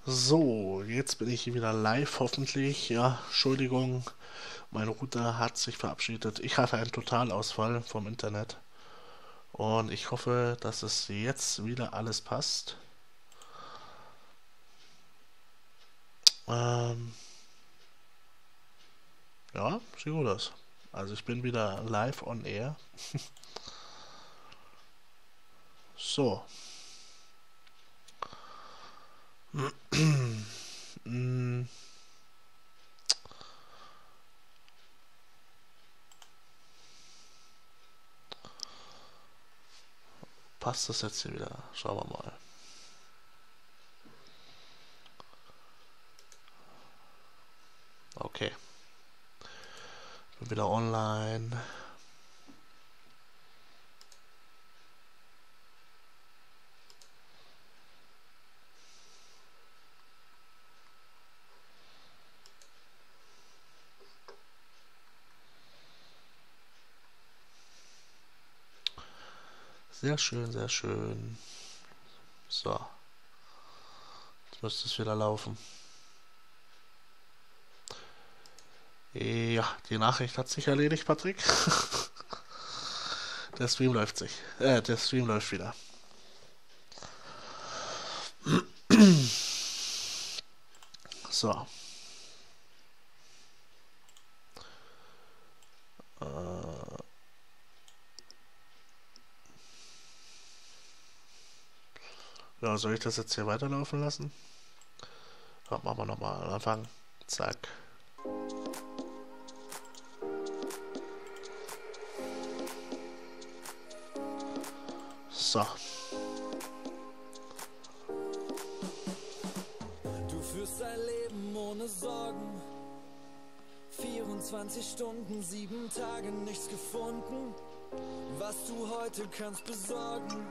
So, jetzt bin ich wieder live, hoffentlich. Ja, Entschuldigung, mein Router hat sich verabschiedet. Ich hatte einen Totalausfall vom Internet und ich hoffe, dass es jetzt wieder alles passt. Ähm, ja, sieht gut aus. Also ich bin wieder live on air. So. Mm, passt das jetzt hier wieder? Schauen wir mal. Okay. Bin wieder online. Sehr schön, sehr schön. So, jetzt müsste es wieder laufen. Ja, die Nachricht hat sich erledigt, Patrick. Der Stream läuft sich. Der Stream läuft wieder. So. Ja, soll ich das jetzt hier weiterlaufen lassen? Ja, machen wir nochmal am Anfang. Zack. So. Du führst ein Leben ohne Sorgen. 24 Stunden, 7 Tage, nichts gefunden. Was du heute kannst besorgen.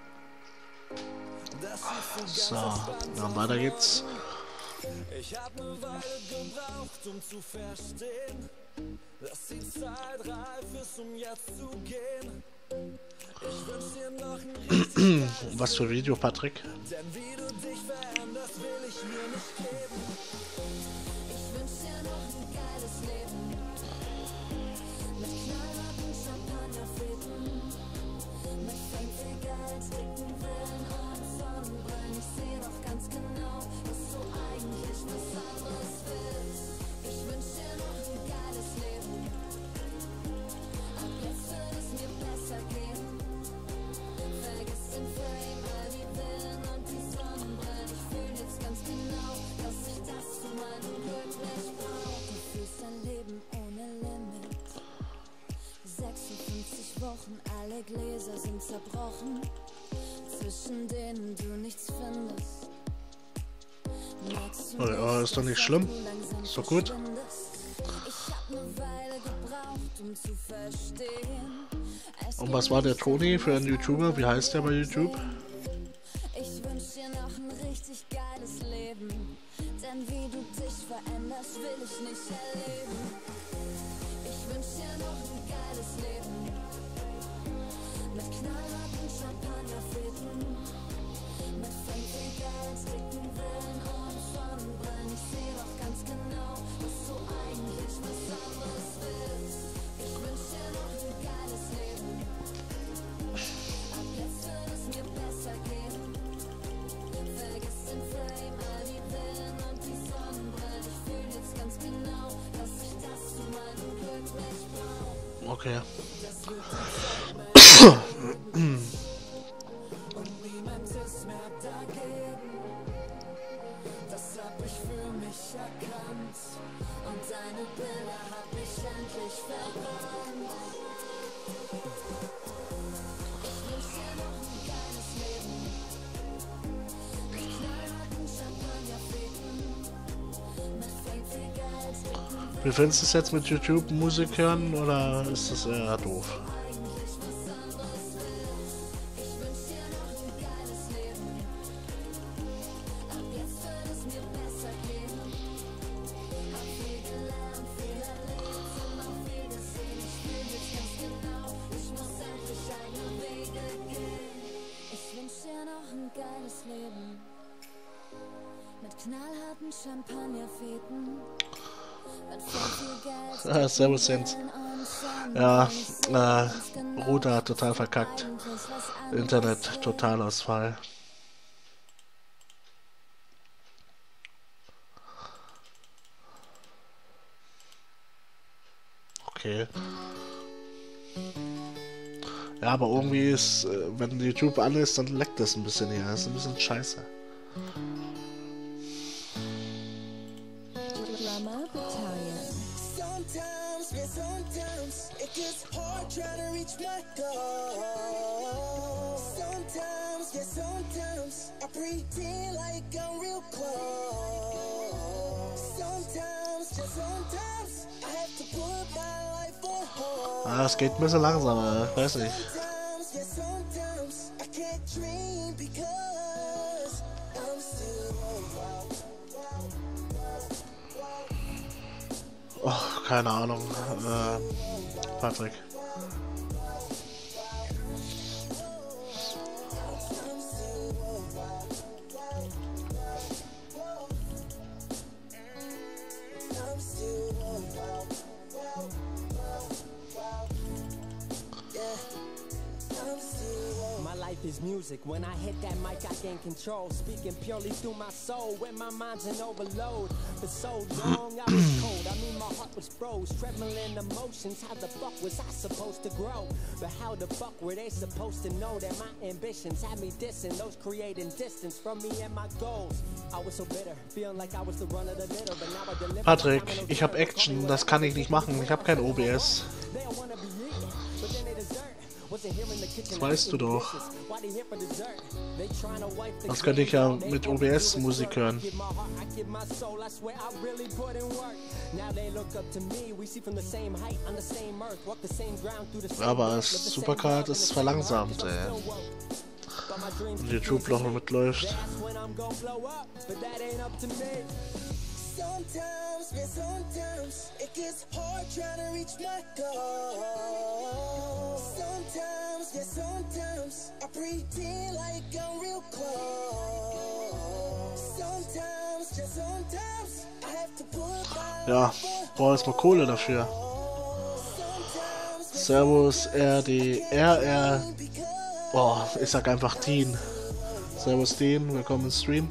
So, dann weiter geht's. Ich hab ne Weile gebraucht, um zu verstehen, dass die Zeit reif ist, um jetzt zu gehen. Ich wünsch dir noch ein richtig Was für Video, Patrick? denn wie du dich veränderst, will ich mir nicht geben. Ich wünsch dir noch ein geiles Leben. Mit knallharten Champagnerfäden. Mit Fängt-Egal, dicken Villen und Sonnenbrillen. Ich seh doch ganz genau, dass du eigentlich was anderes willst. Ich wünsch dir noch ein geiles Leben. Ab jetzt wird es mir besser gehen. Vergiss den Fame, all die Villen und die Sonnenbrillen. Ich fühl jetzt ganz genau, dass ich das zu meinem Glück nicht brauch. Du fühlst dein Leben ohne Limit. 56 Wochen, alle Gläser sind zerbrochen, zwischen denen du nichts findest. Merkst du Oh, ist doch nicht schlimm. Ist doch gut. Ich hab ne Weile gebraucht, um zu verstehen. Und was war der Toni für ein YouTuber? Wie heißt der bei YouTube? Ich wünsch dir noch ein richtig geiles Leben, denn wie du dich veränderst, will ich nicht erleben. Ich wünsch dir noch ein geiles Leben, mit knallharten Champagnerfäden, mit Fängt-Egal, dicken Villen und Sonnenbrillen. Ich seh doch ganz genau, dass du eigentlich was anderes willst. Ich wünsch dir noch ein geiles Leben. Ab jetzt wird es mir besser gehen. Vergiss den Fame, all die Villen und die Sonnenbrillen. Ich fühl jetzt ganz genau, dass ich das zu meinem Glück nicht brauch. Okay. Und niemand ist mehr dagegen. Das hab ich für mich erkannt. Und deine Bilder hab ich endlich verbrannt. Ich wünsch dir noch ein geiles Leben. Mit knallharten Champagnerfäden. Mit Fängt-Egal, dicken Wie findest du es jetzt mit YouTube Musik hören oder ist das eher doof? eigentlich was anderes willst. Ich wünsch dir noch ein geiles Leben. Ab jetzt wird es mir besser gehen. Hab viel gelernt, viel erlebt und auch viel gesehen. Ich fühl jetzt ganz genau, ich muss endlich eigene Wege gehen. Ich wünsch dir noch ein geiles Leben. Mit knallharten Champagnerfeten. Mit voll viel Geld. Servus Jens. Ja, Ruder hat total verkackt. Internet, Totalausfall. Okay. Ja, aber irgendwie ist, wenn YouTube an ist, dann leckt das ein bisschen hier. Das ist ein bisschen scheiße. Ah, es geht ein bisschen langsamer, weiß nicht. Oh, keine Ahnung, Patrick. Is music. When I hit that mic, I gain control. Speaking purely through my soul. When my mind's in overload. For so long, I was cold. I mean, my heart was froze. Trembling emotions. How the fuck was I supposed to grow? But how the fuck were they supposed to know that my ambitions had me dissing? Those creating distance from me and my goals. I was so bitter, feeling like I was the run of the litter. But now I deliver. Patrick, ich hab Action. Das kann ich nicht machen. Ich hab kein OBS. Das weißt du doch. Das könnte ich ja mit OBS Musik hören. Aber das Supercard ist verlangsamt, ey. Und YouTube noch mitläuft. Sometimes, yeah, sometimes it gets hard trying to reach my goal. Sometimes, yeah, sometimes I pretend like I'm real close. Sometimes, yeah, sometimes I have to put my ja, brauche jetzt mal Kohle dafür. Servus RDRR. Boah, ich sag einfach Dean. Servus Dean, willkommen im Stream.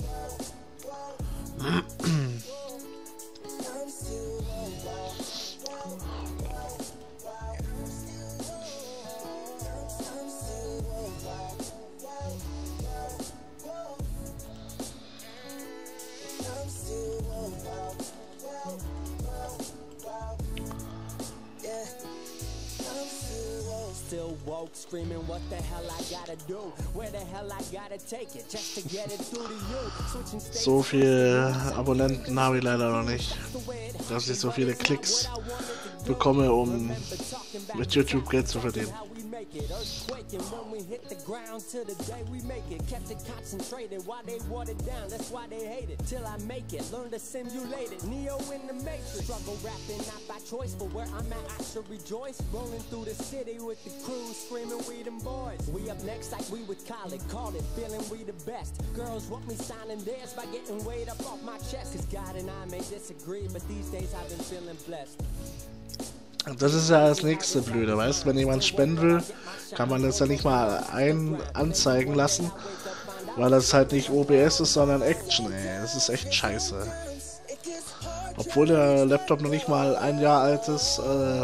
Screaming what the hell I gotta do, where the hell I gotta take it, just to get it through to you. So viele Abonnenten habe ich leider noch nicht, dass ich so viele Klicks bekomme, um mit YouTube Geld zu verdienen. Earthquaking when we hit the ground till the day we make it. Kept it concentrated while they watered down. That's why they hate it. Till I make it, learn to simulate it. Neo in the matrix. Struggle rapping not by choice, but where I'm at I should rejoice. Rolling through the city with the crew, screaming we them boys. We up next like we would call it, feeling we the best. Girls want me signing theirs by getting weight up off my chest. Cause God and I may disagree, but these days I've been feeling blessed. Das ist ja das nächste Blöde, weißt du? Wenn jemand spenden will, kann man das ja nicht mal anzeigen lassen, weil das halt nicht OBS ist, sondern Action, ey. Das ist echt scheiße. Obwohl der Laptop noch nicht mal ein Jahr alt ist,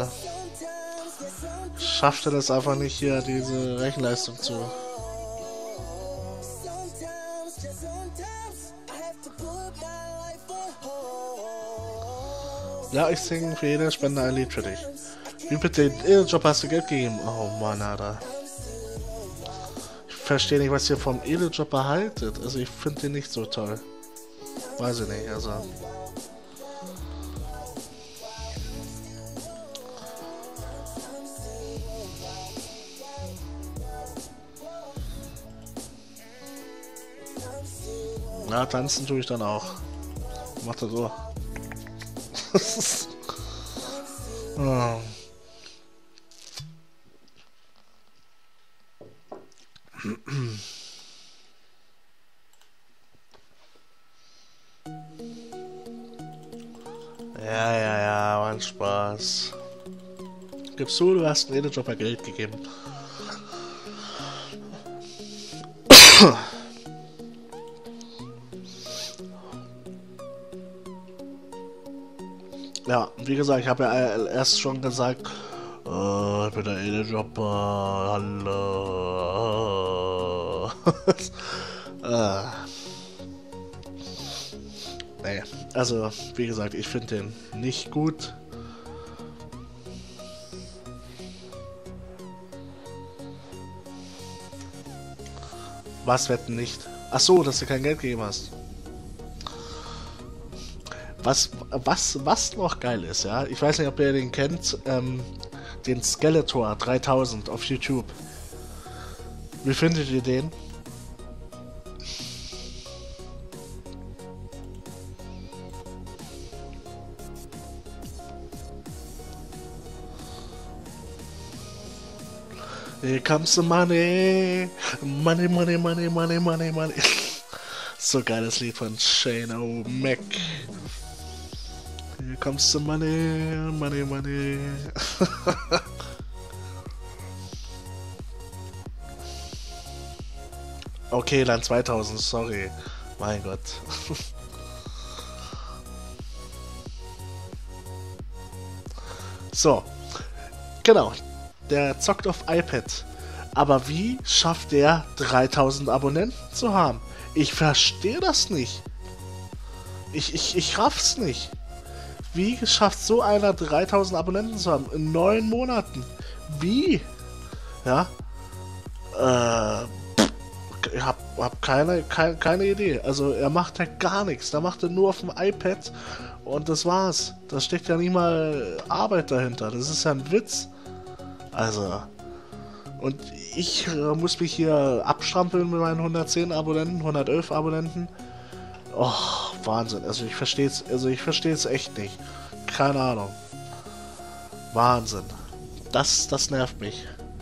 schafft er das einfach nicht, hier diese Rechenleistung zu. Ja, ich singe für jede Spende ein Lied für dich. Wie bitte, den Edeljob hast du Geld gegeben? Oh Mann, Alter. Ich verstehe nicht, was ihr vom Edeljob erhaltet. Also ich finde den nicht so toll. Weiß ich nicht, also. Na, tanzen tue ich dann auch. Macht er so. Oh. Ja, war ein Spaß. Gibst du hast einen Edejobber Geld gegeben. Ja, wie gesagt, ich habe ja erst schon gesagt, ich bin der Edejobber, hallo. Nee, also, wie gesagt, ich finde den nicht gut. Was wetten nicht? Ach so, dass du kein Geld gegeben hast. Was noch geil ist, ja? Ich weiß nicht, ob ihr den kennt, den Skeletor 3000 auf YouTube. Wie findet ihr den? Here comes the money. Money, money, money, money, money, money. So geiles Lied von Shane O'Mac. Here comes the money, money, money. Okay, dann 2000, sorry. Mein Gott. So, genau. Der zockt auf iPad. Aber wie schafft der 3000 Abonnenten zu haben? Ich verstehe das nicht. Ich raff's nicht. Wie schafft so einer 3000 Abonnenten zu haben? In 9 Monaten. Wie? Ja. Ich hab keine Idee. Also er macht ja gar nichts. Da macht er nur auf dem iPad und das war's. Da steckt ja nicht mal Arbeit dahinter. Das ist ja ein Witz. Also. Und ich muss mich hier abstrampeln mit meinen 110 Abonnenten, 111 Abonnenten. Oh, Wahnsinn. Also ich verstehe es echt nicht. Keine Ahnung. Wahnsinn. Das nervt mich.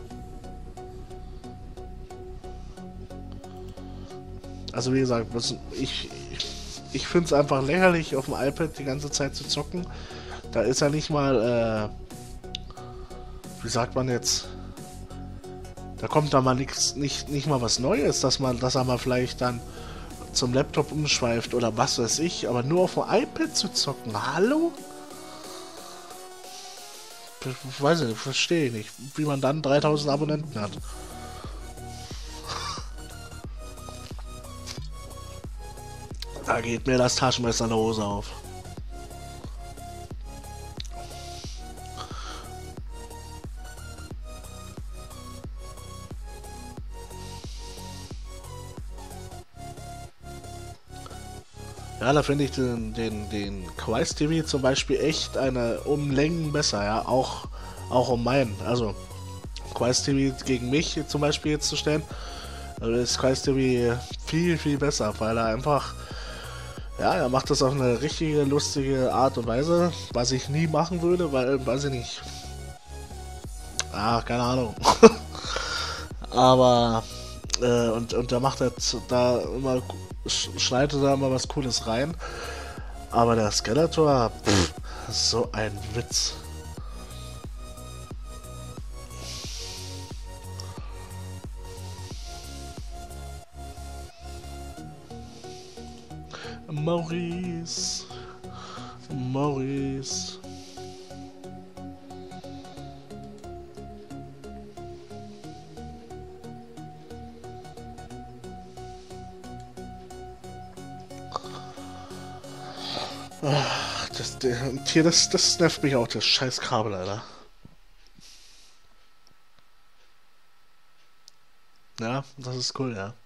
Also wie gesagt, ich finde es einfach lächerlich, auf dem iPad die ganze Zeit zu zocken. Da ist ja nicht mal, wie sagt man jetzt, da kommt da mal nicht mal was Neues, dass er mal vielleicht dann zum Laptop umschweift oder was weiß ich, aber nur auf dem iPad zu zocken, hallo? Ich weiß nicht, verstehe ich nicht, wie man dann 3000 Abonnenten hat. Da geht mir das Taschenmesser in der Hose auf. Ja, da finde ich den Quiz TV zum Beispiel echt eine Längen besser, ja, auch um meinen. Also Quiz TV gegen mich zum Beispiel jetzt zu stellen, ist Quiz TV viel besser, weil er einfach, ja, er macht das auf eine richtige, lustige Art und Weise, was ich nie machen würde, weil, weiß ich nicht. Ah, keine Ahnung. Aber, und da macht er da immer, schneidet da immer was Cooles rein. Aber der Skeletor, so ein Witz. Maurice. Maurice. Das nervt mich auch, das scheiß Kabel, Alter. Ja, das ist cool, ja.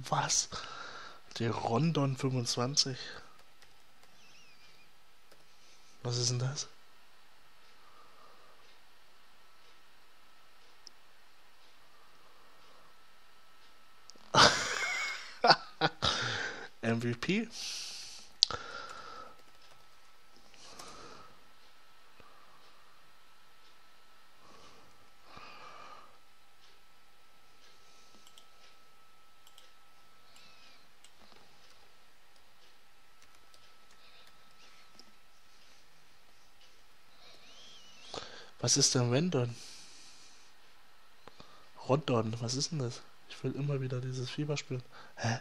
Was? Die Rondon 25? Was ist denn das? MVP? Was ist denn Rondon? Rondon, was ist denn das? Ich will immer wieder dieses Fieber spielen. Hä?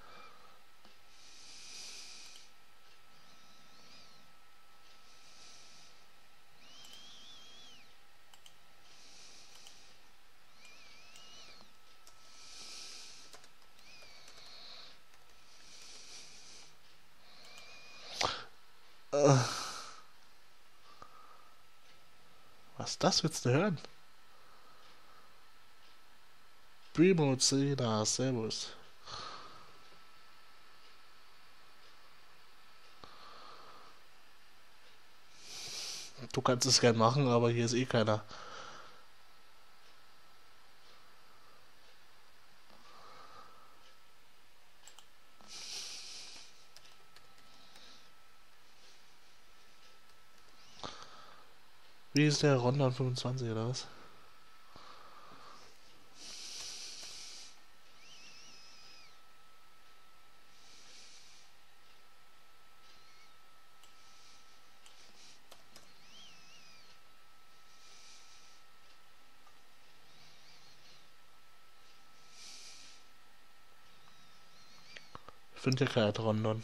Was das willst du hören? Primo Zena, servus. Du kannst es gern machen, aber hier ist eh keiner. Wie ist der Rondon 25 oder was? Ich finde hier kein Rondon.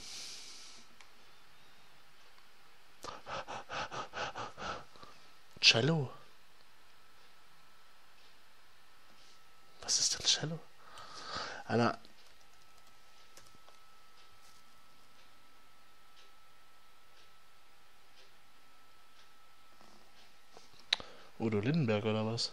Cello? Was ist denn Cello? Alter. Udo Lindenberg oder was?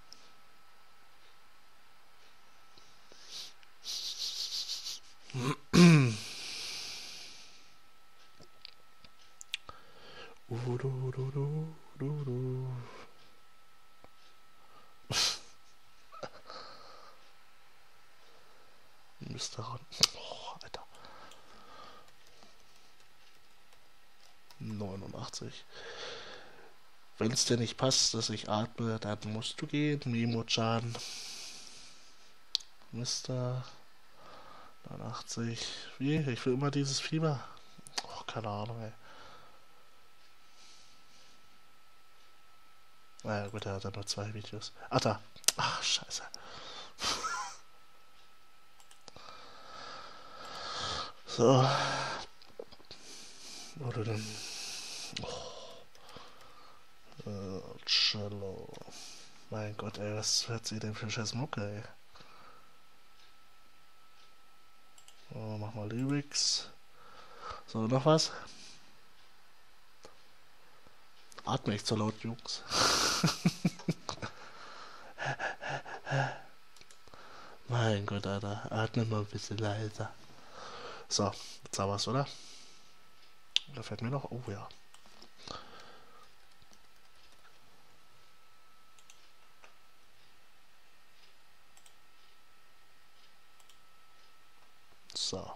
Mr. Oh, Alter. 89. Wenn es dir nicht passt, dass ich atme, dann musst du gehen. Mimo-chan. Mr. 89. Wie? Ich will immer dieses Fieber. Oh, keine Ahnung, ey. Naja, gut, er hat ja nur 2 Videos. Ach, da. Ach, scheiße. So. Oder dann. Cello. Mein Gott, ey, was hört sie denn für scheiß Mucke, ey? So, mach mal Lyrics. So, noch was? Atme ich zu laut, Jungs. Mein Gott, Alter. Atme mal ein bisschen leiser. So, jetzt haben wir's, oder? Da fällt mir noch. Oh ja. So.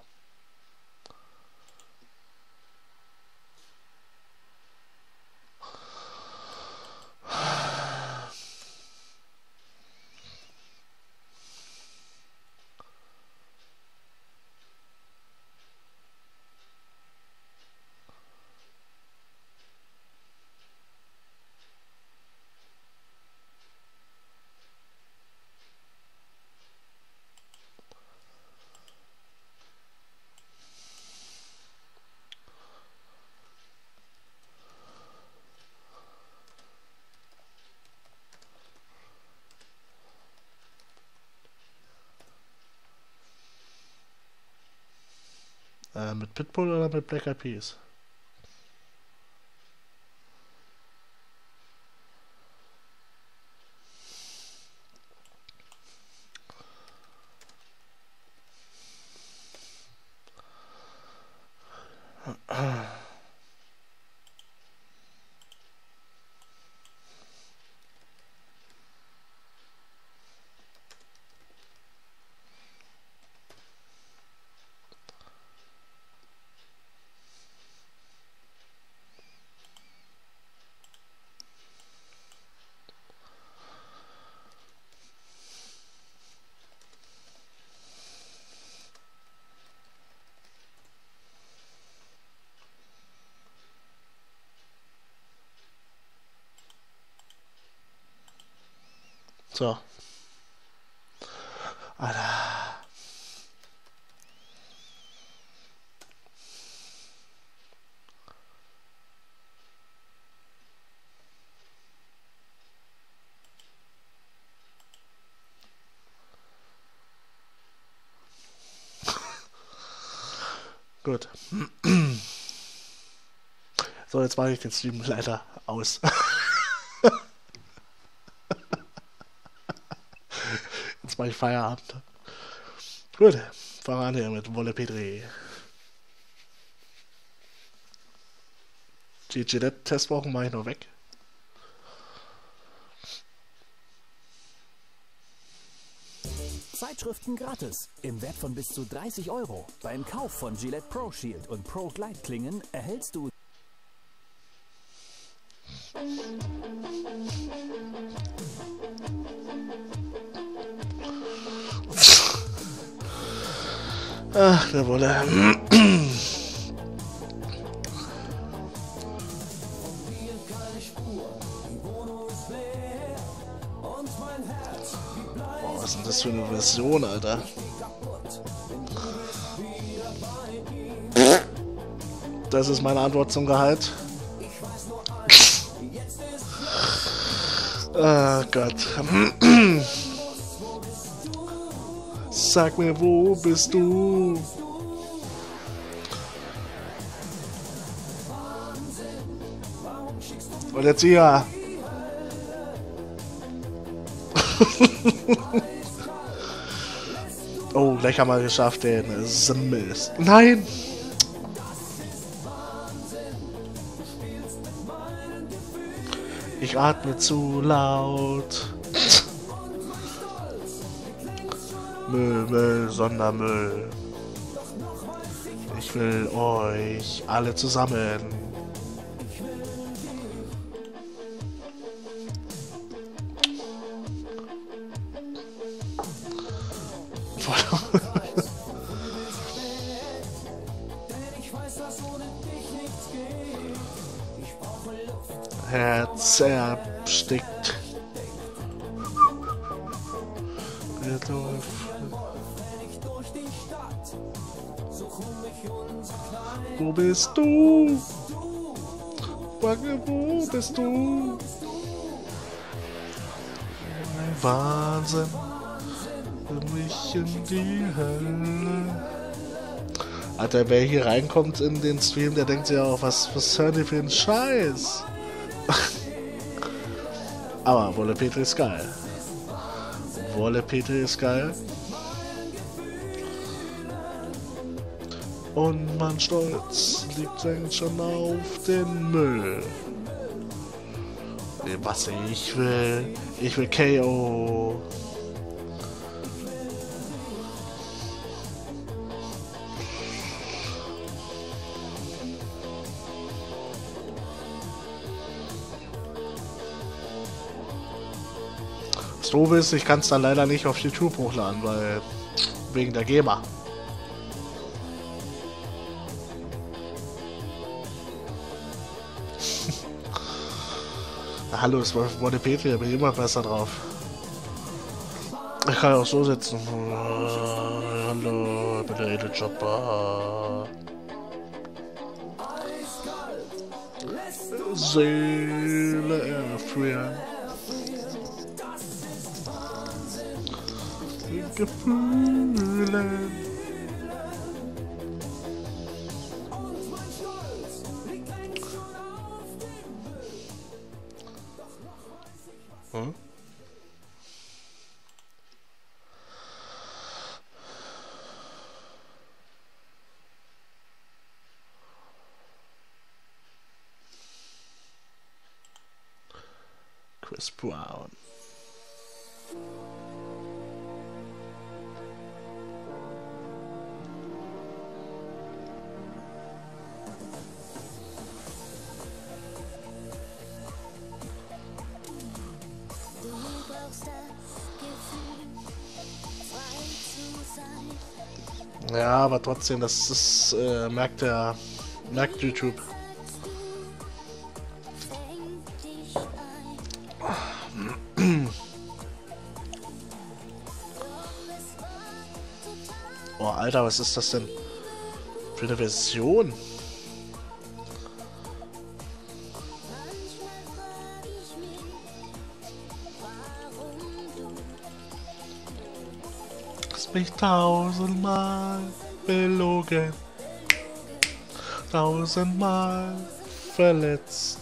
Mit Pitbull oder mit Black Eyed Peas? So. Alter. Gut. So, jetzt mache ich den Stream leider aus. Jetzt mache ich Feierabend. Gut, fangen wir an hier mit Wolle Petri. Die Gillette-Testwochen mache ich noch weg. Zeitschriften gratis, im Wert von bis zu 30 €. Beim Kauf von Gillette Pro Shield und Pro Glide Klingen erhältst du Ach, der Wolle. Boah, was ist denn das für eine Version, Alter? Das ist meine Antwort zum Gehalt. Ah Gott. Sag mir, wo bist du? Und jetzt hier. Oh, gleich haben wir geschafft, den Mist. Nein! Ich atme zu laut. Müll, Müll, Sondermüll. Ich will euch alle zusammen. Herz erstickt. Wo bist du? Wacke, wo bist du? Wahnsinn. Für mich in die Hölle. Alter, wer hier reinkommt in den Stream, der denkt sich auch, was hören die für einen Scheiß? Aber Wolle Petri ist geil. Wolle Petri ist geil. Und mein Stolz liegt längst schon auf den Müll. Was ich will KO. Was doof ist, ich kann es dann leider nicht auf YouTube hochladen, weil wegen der GEMA. Hallo, es war Wolle Petri, da bin ich immer besser drauf. Ich kann auch so sitzen. Hallo, ich bin der Edelchopper. Seele erfrieren. Gefühle. Hm? Chris Brown. Ja, aber trotzdem, das ist, merkt YouTube. Alter, was ist das denn für eine Version? Hast mich tausendmal belogen, tausendmal verletzt.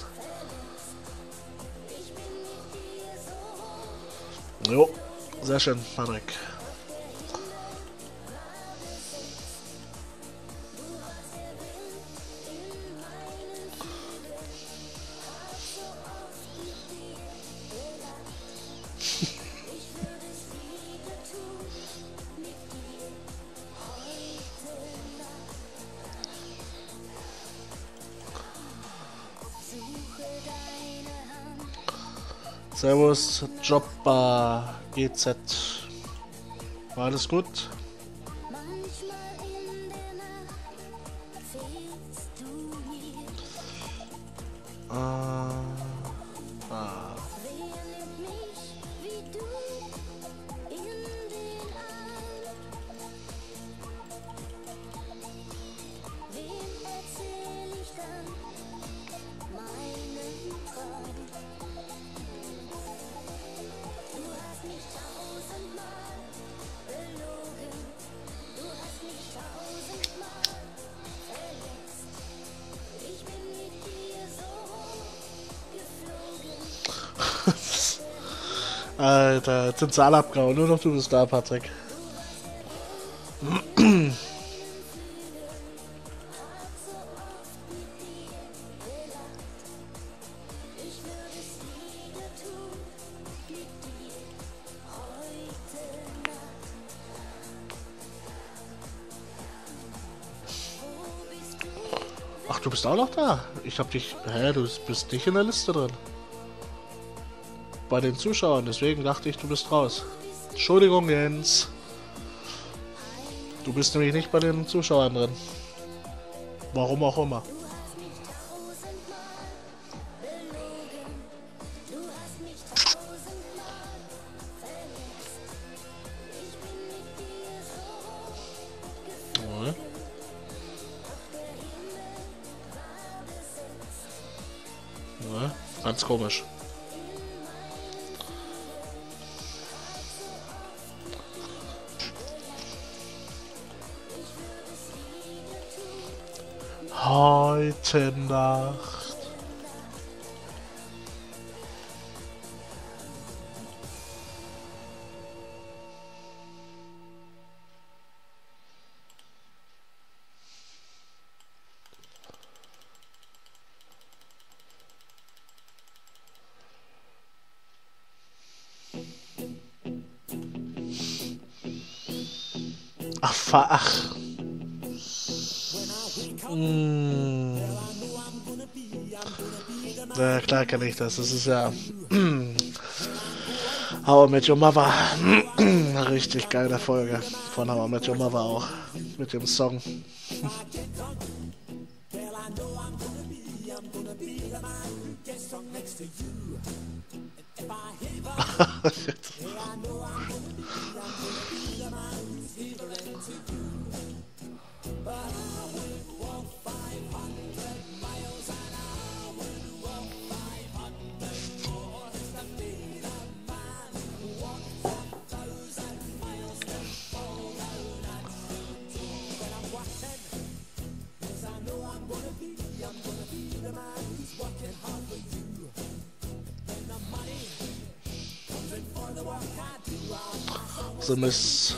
Jo, sehr schön, Patrick. Servus, Jobbar, GZ. War alles gut? Alter, jetzt sind sie alle abgehauen, nur noch du bist da, Patrick. Ach, du bist auch noch da? Ich hab dich... Hä, du bist nicht in der Liste drin. Bei den Zuschauern, deswegen dachte ich, du bist raus. Entschuldigung, Jens. Du bist nämlich nicht bei den Zuschauern drin. Warum auch immer. Ja, ganz komisch. Heute Nacht. Ach. Ja, klar kenne ich das. Das ist ja How I Met Your Mother. Eine richtig geile Folge von How I Met Your Mother auch. Mit dem Song. So Miss.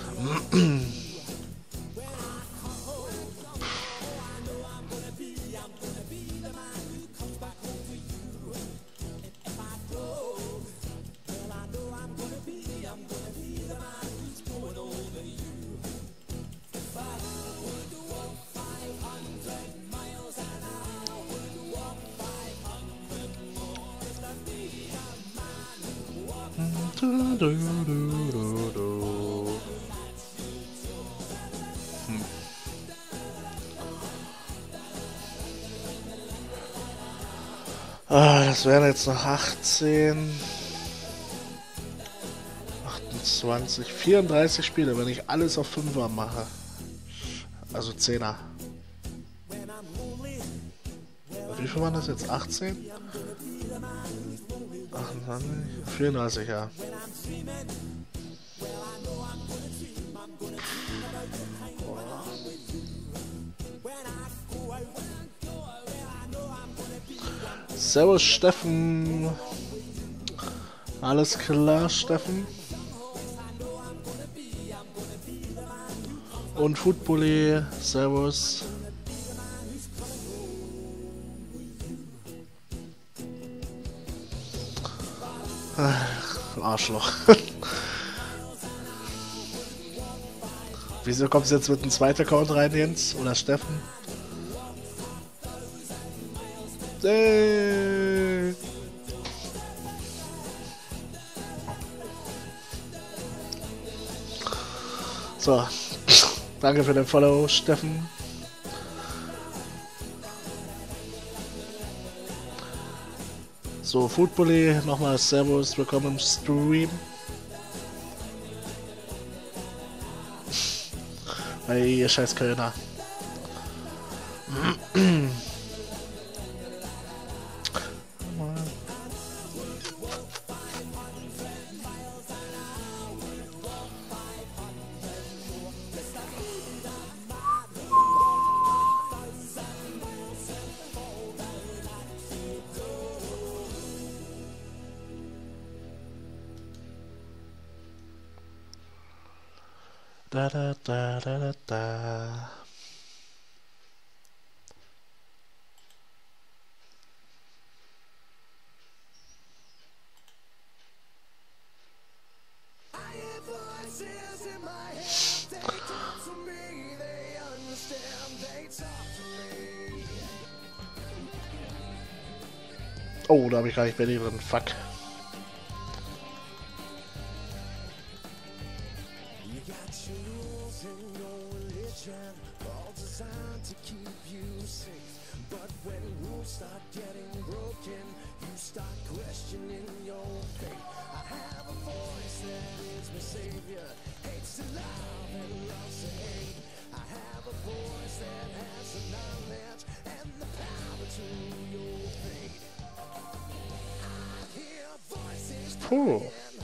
Das wären jetzt noch 18, 28, 34 Spiele, wenn ich alles auf 5er mache. Also 10er. Wie viel waren das jetzt? 18? 28? 34, ja. Servus Steffen. Alles klar, Steffen. Und Foodbully, servus. Arschloch. Wieso kommst du jetzt mit einem zweiten Account rein, Jens? Oder Steffen? So. Danke für den Follow, Steffen. So, Foodbully, nochmal Servus, willkommen im Stream. Hey, ihr scheiß Kölner. Da da da da da da. Oh, da habe ich gar nicht mehr drin. Fuck. Puh.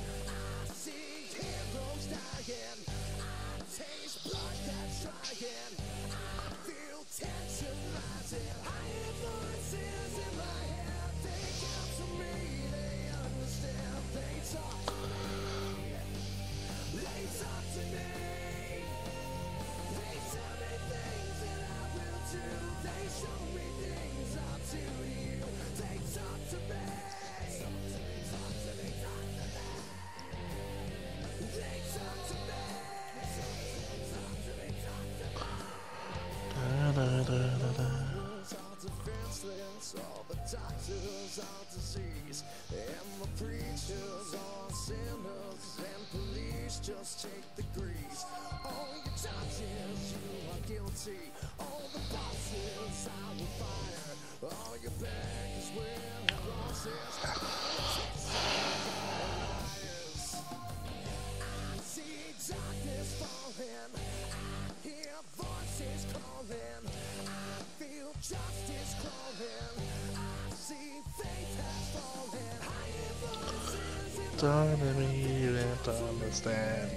Don't understand.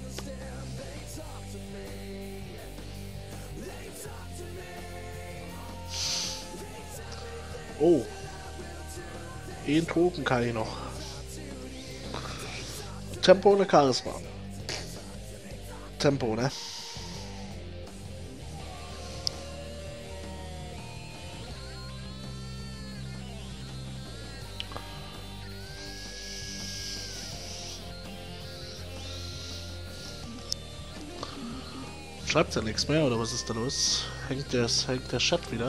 Oh. Den Token kann ich noch. Tempo oder Charisma? Tempo, ne? Schreibt ja nichts mehr, oder was ist da los? Hängt der Chat wieder?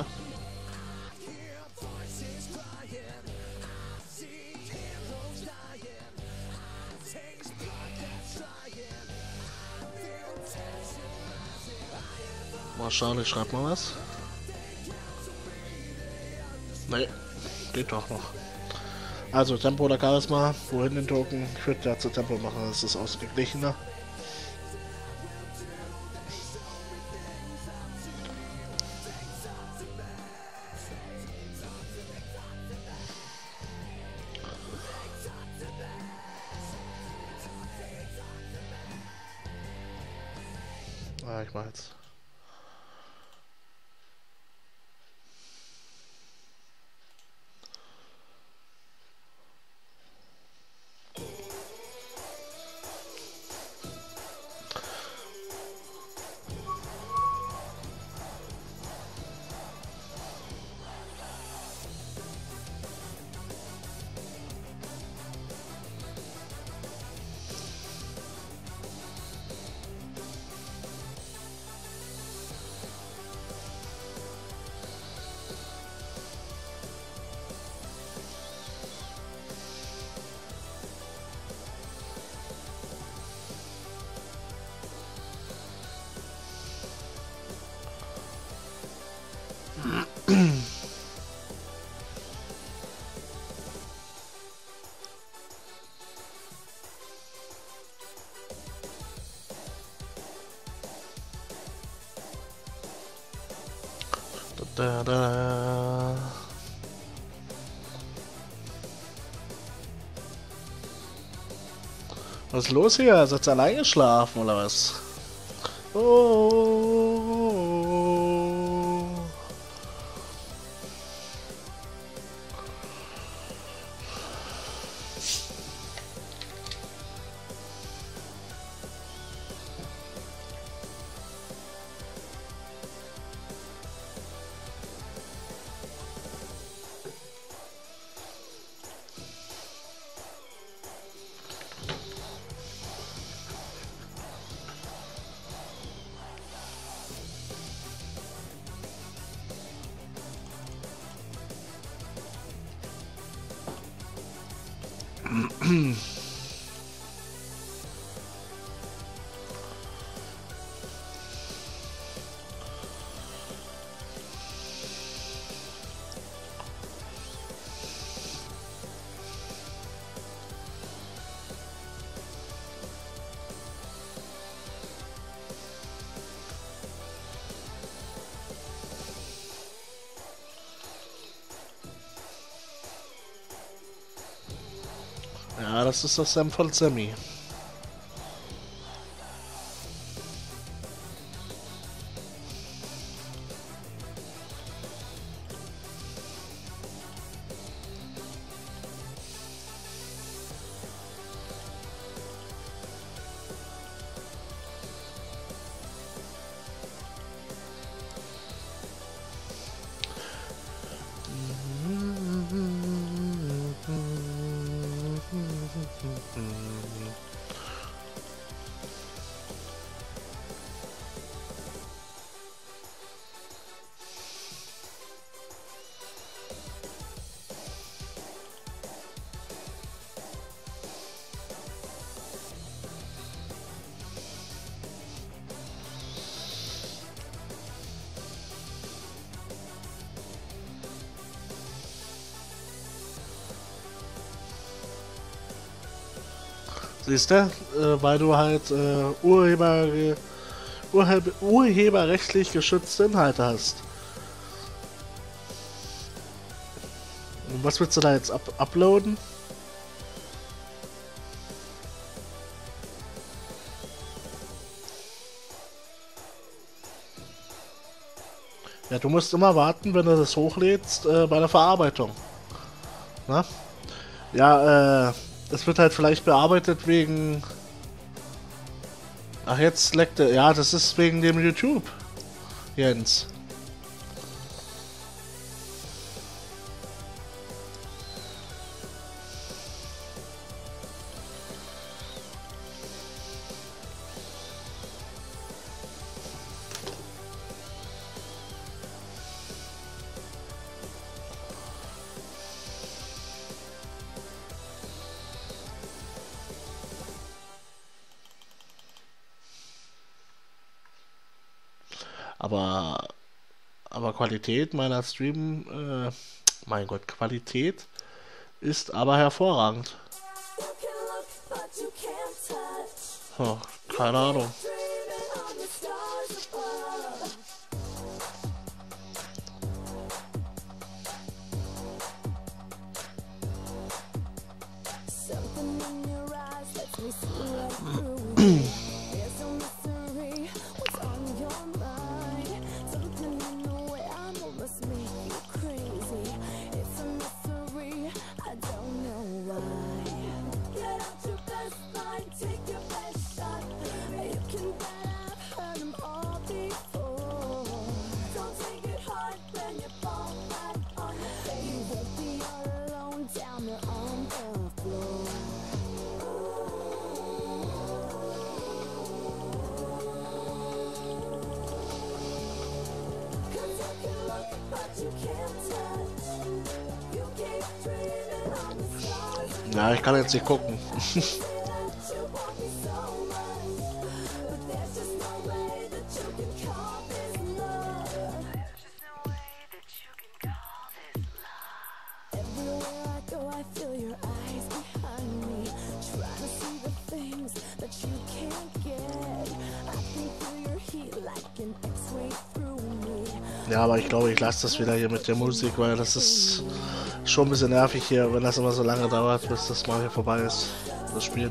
Mal schauen, ich schreib mal was. Ne, geht doch noch. Also Tempo oder Charisma, wohin den Token? Ich würde ja zu Tempo machen, das ist ausgeglichener. Ah, ich mach jetzt. Da, da. Was ist los hier? Ist jetzt allein geschlafen oder was? Oh. Ja, das ist das Sam von Sammy. Siehst du? Weil du halt urheberrechtlich geschützte Inhalte hast. Und was willst du da jetzt uploaden? Ja, du musst immer warten, wenn du das hochlädst, bei der Verarbeitung. Na? Ja, das wird halt vielleicht bearbeitet wegen... Ach, jetzt leckt er. Ja, das ist wegen dem YouTube, Jens. Aber Qualität meiner mein Gott, Qualität ist aber hervorragend. Oh, keine Ahnung. Ja, ich kann jetzt nicht gucken. Ja, aber ich glaube, ich lasse das wieder hier mit der Musik, weil das ist schon ein bisschen nervig hier, wenn das immer so lange dauert, bis das mal hier vorbei ist, das Spiel.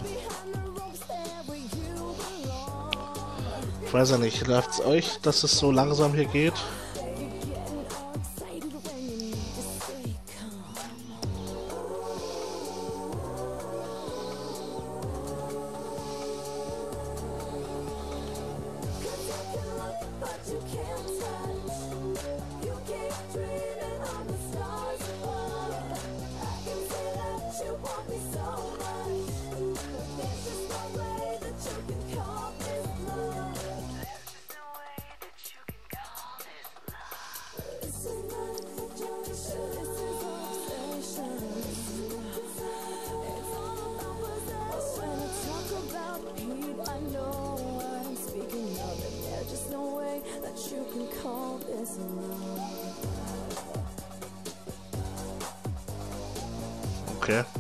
Ich weiß ja nicht, läuft es euch, dass es so langsam hier geht? Okay.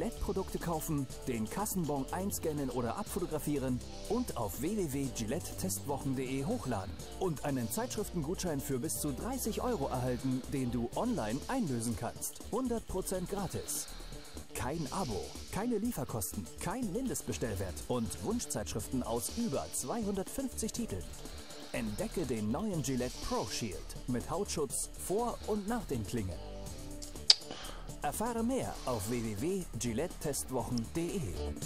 Gillette-Produkte kaufen, den Kassenbon einscannen oder abfotografieren und auf www.gillette-testwochen.de hochladen und einen Zeitschriftengutschein für bis zu 30 € erhalten, den du online einlösen kannst. 100% gratis. Kein Abo, keine Lieferkosten, kein Mindestbestellwert und Wunschzeitschriften aus über 250 Titeln. Entdecke den neuen Gillette Pro Shield mit Hautschutz vor und nach den Klingen. Erfahre mehr auf www.gillette-testwochen.de.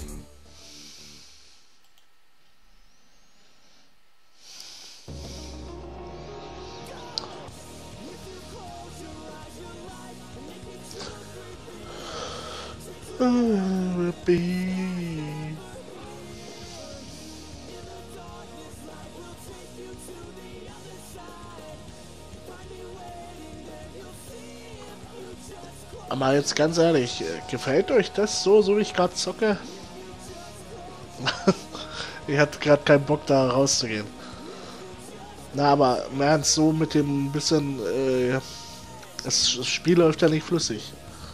Aber jetzt ganz ehrlich, gefällt euch das so wie ich gerade zocke? Ich hatte gerade keinen Bock da rauszugehen. Na, aber im Ernst, so mit dem bisschen, das Spiel läuft ja nicht flüssig.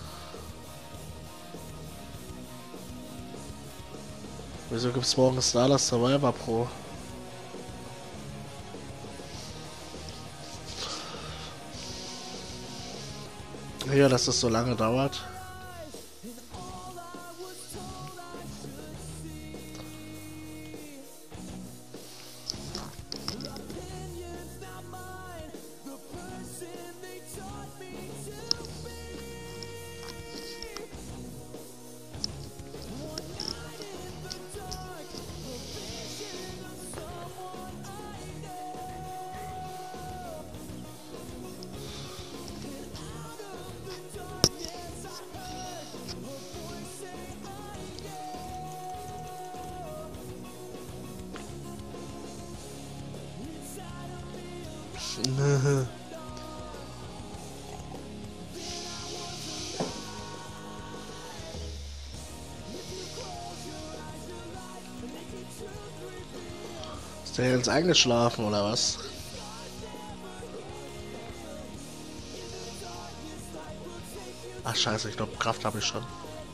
Wieso gibt's morgen Starless Survivor Pro? Ja, dass das so lange dauert. Ist der jetzt eingeschlafen oder was? Ach scheiße, ich glaube Kraft habe ich schon.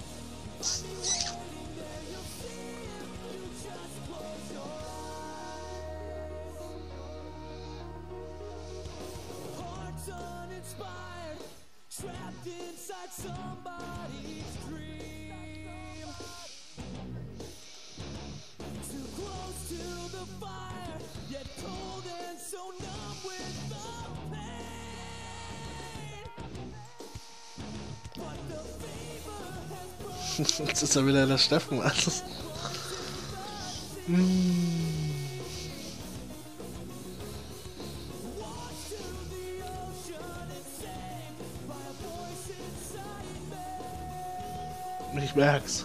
Jetzt ist er wieder der Steffen. Ich merk's.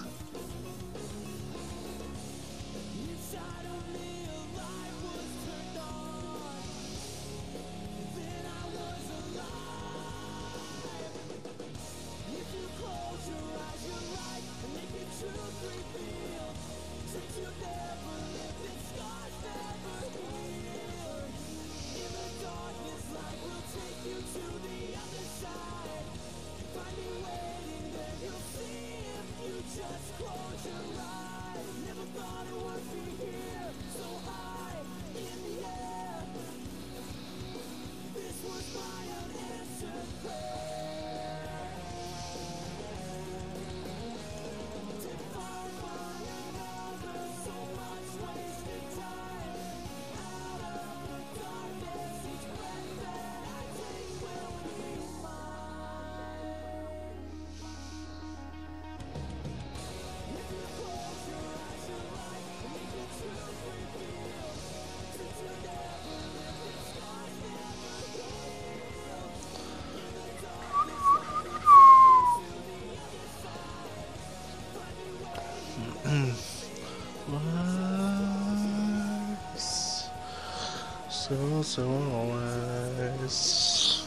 So always.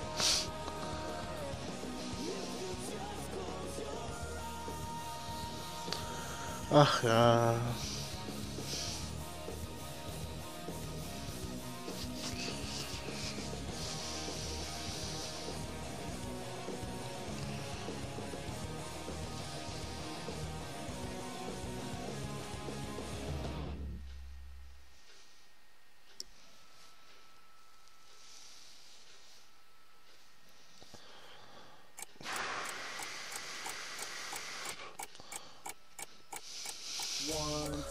Ach ja.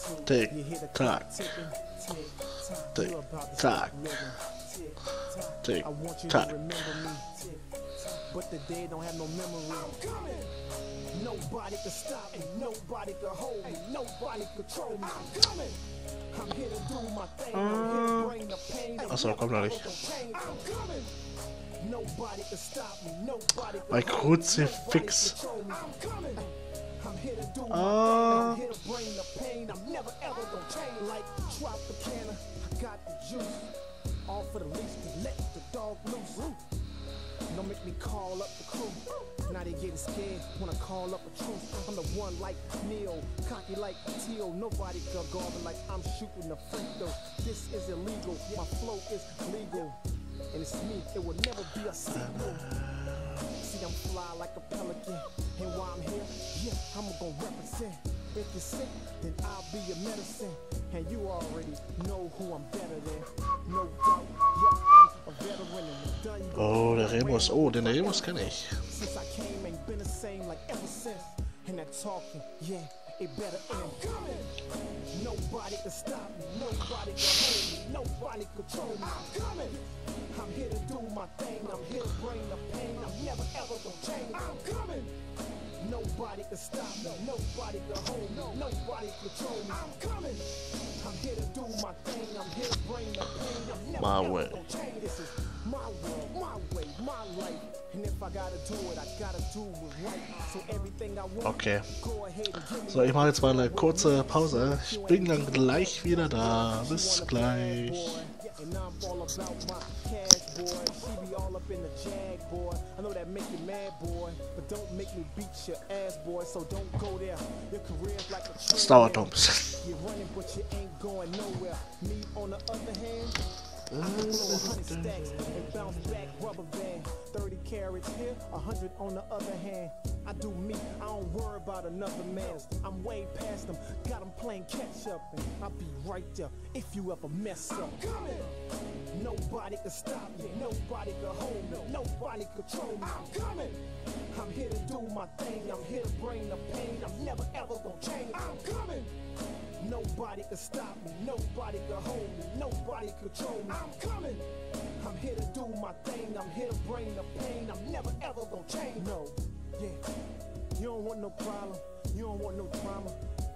Tick tock. Tick tock. Tick tock. But the dead don't have no memory. I'm coming. Nobody can stop me. Nobody can hold me. Nobody control me. I'm coming. I'm here to do my thing. I'm here to bring the pain. Achso, kommt noch nicht. I'm coming. Nobody can stop me. Nobody can Bei Kruzifix. I'm coming. I'm here to do my thing. I'm here to bring the pain. I'm never ever gonna change. Like Tropicana, I got the juice. All for the least to let the dog loose. Don't make me call up the crew. Now they getting scared when I call up a truth. I'm the one like Neil, cocky like Teal. Nobody can guard me like I'm shooting a free throw. This is illegal, my flow is legal. And it's me, it will never be a sequel. See, I'm fly like a pelican. And while I'm here, yeah, I'm gonna represent. If you're sick, then I'll be your medicine. And you already know who I'm better than. No doubt, yeah, I'm a veteran and done. Oh, der Remus. Oh, den Remus kenne ich. Since I came, ain't been the same like ever since. And that talking, yeah, it better end. Coming. Nobody can stop me. Nobody can hold me. Nobody control me. I'm coming. I'm here to do my thing. I'm here to bring the pain. I'm never ever gonna change. I'm coming. Nobody can stop me. Nobody can hold me. Nobody control me. I'm coming. I'm here to do my thing. I'm here to bring the pain. I'm never ever gonna change. This is my world, my way, my life. And if I gotta do it, I gotta do it right. So everything I want, Okay. go ahead and give me. So, ich mache jetzt mal eine kurze Pause. Ich bin dann gleich wieder da. Bis gleich. And I'm all about my cash, boy. She be all up in the jag, boy. I know that make you mad, boy. But don't make me beat your ass, boy. So don't go there. Your career's like a Das dauert noch ein bisschen. You're running, but you ain't going nowhere. Me, on the other hand, I can blow 100 stacks and bounce back rubber band. 30 carats here, 100 on the other hand. I do me, I don't worry about another man's. I'm way past them, got them playing catch up, and I'll be right there if you ever mess up. Nobody can stop me, nobody can hold me, nobody control me. I'm coming. I'm here to do my thing, I'm here to bring the pain. I'm never ever gonna change. I'm coming. Nobody can stop me, nobody can hold me, nobody control me. I'm coming. I'm here to do my thing, I'm here to bring the pain. I'm never ever gonna change. No, yeah. You don't want no problem, you don't want no drama.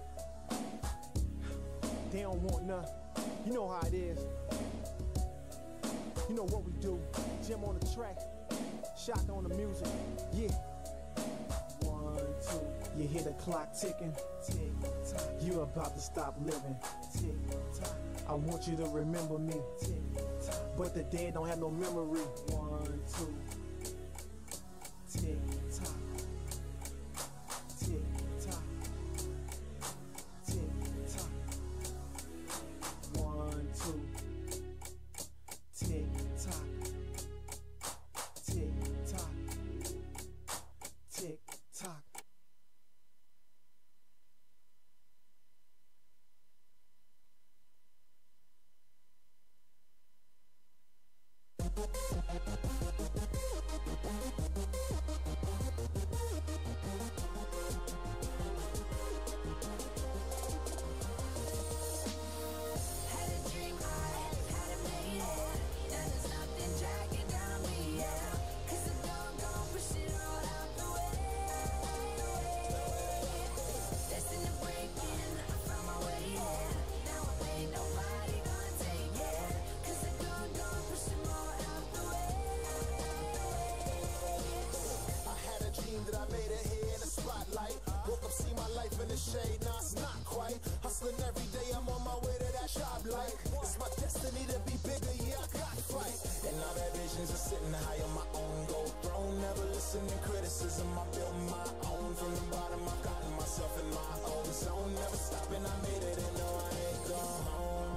They don't want none. You know how it is. You know what we do. Jim on the track, Shot on the music. Yeah. 1, 2. You hear the clock ticking. Tick tock. You about to stop living. Tick tock. I want you to remember me. Tick tock. But the dead don't have no memory. 1, 2. Tick tock. Tick tock. Tick tock. 1, 2. Tick tock. Tick tock. Tick tock. Shade, nah, it's not quite. Hustling every day, I'm on my way to that shop light. It's my destiny to be bigger, yeah, I got to fight. And all that visions are sitting high on my own gold throne. Never listen to criticism, I built my own. From the bottom, I've gotten myself in my own zone. Never stopping, I made it, and no, I ain't gone home.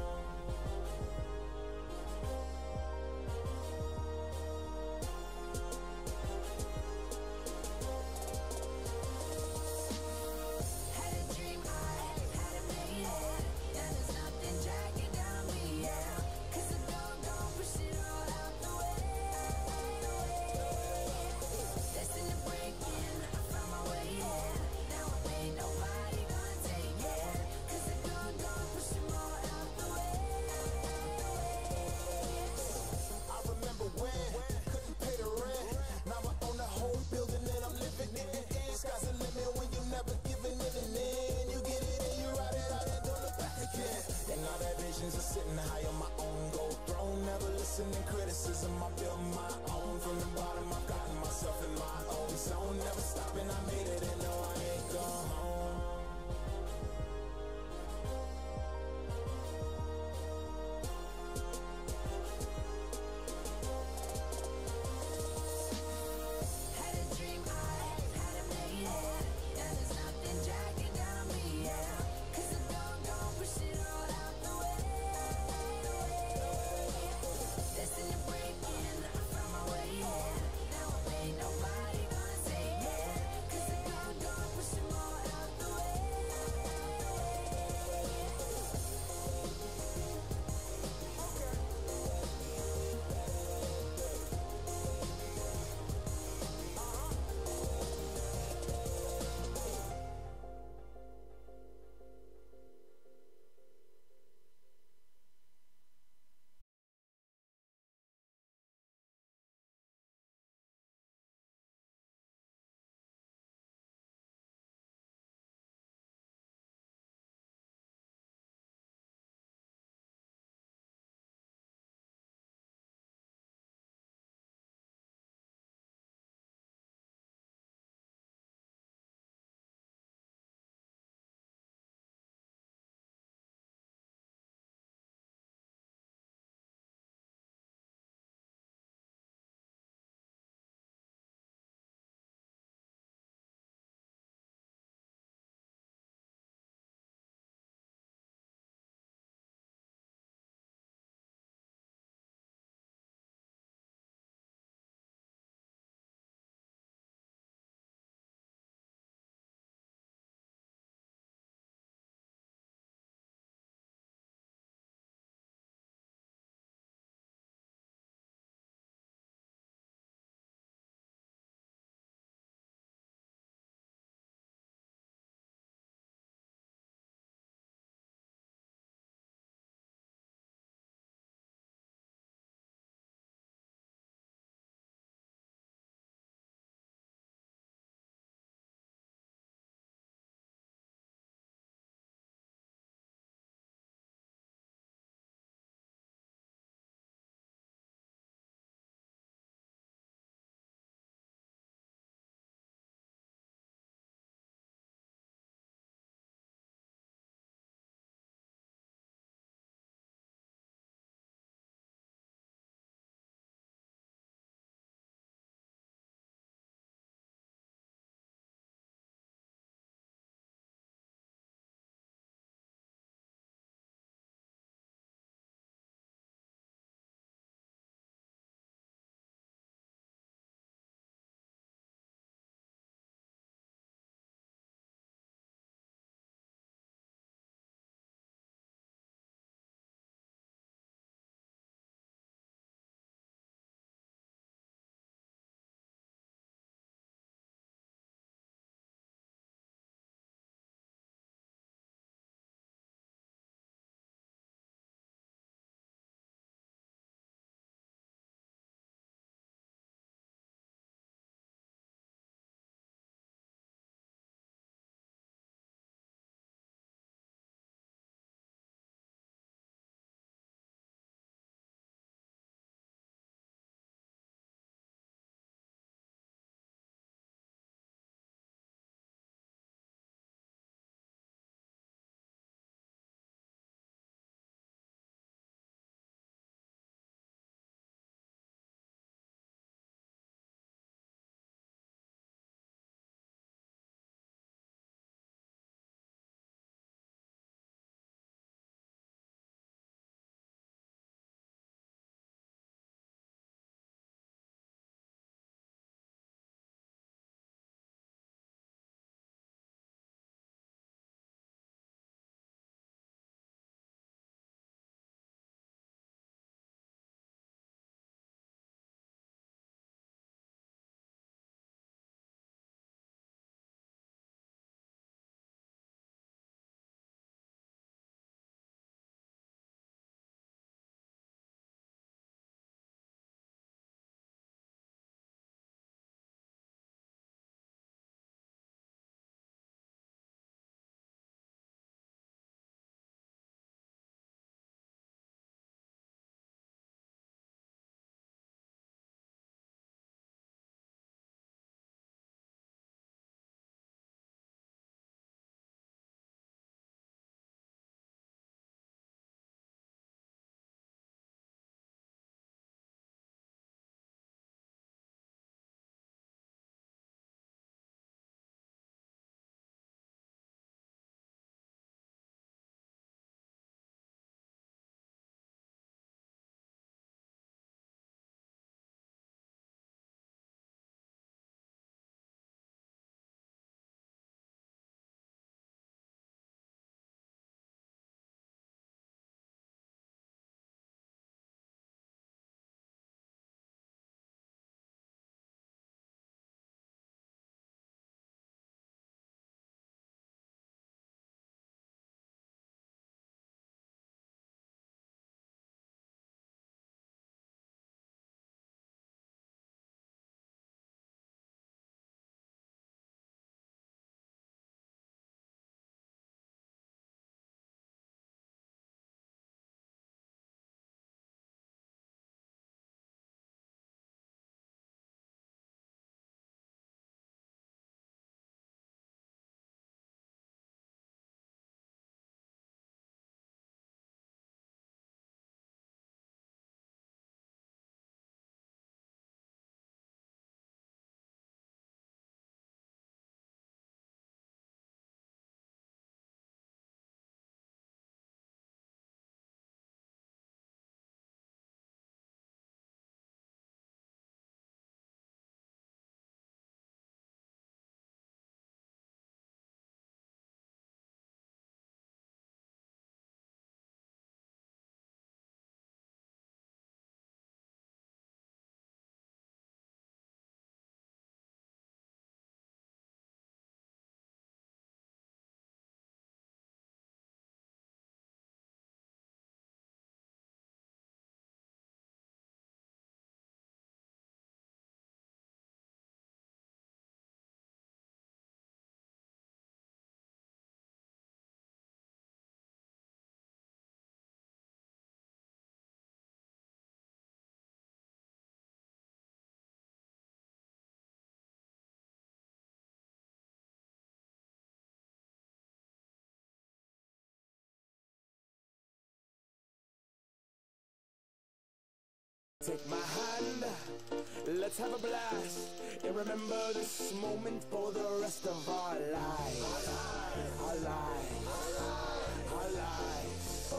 Take my hand, let's have a blast, and remember this moment for the rest of our lives. Our lives, our lives.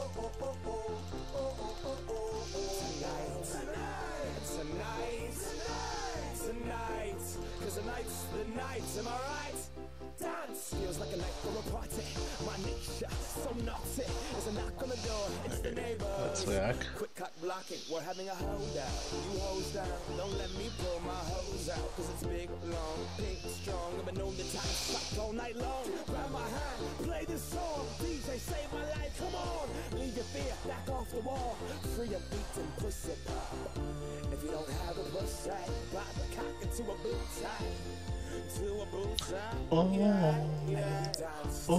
Tonight, cause tonight's the night, am I right? Dance feels like a night for a party. My nature, so naughty. There's a knock on the door, it's the neighbors. Quick cut blocking, we're having a holdout. You hose down, don't let me pull my hose out. Cause it's big, long, pink, strong. I've been known to time suck all night long. Grab my hand, play this song. DJ, save my life, come on. Leave your fear, back off the wall. Free your beat and pussy pop. If you don't have a pussy, pop the cock into a boot tie. Oh, oh.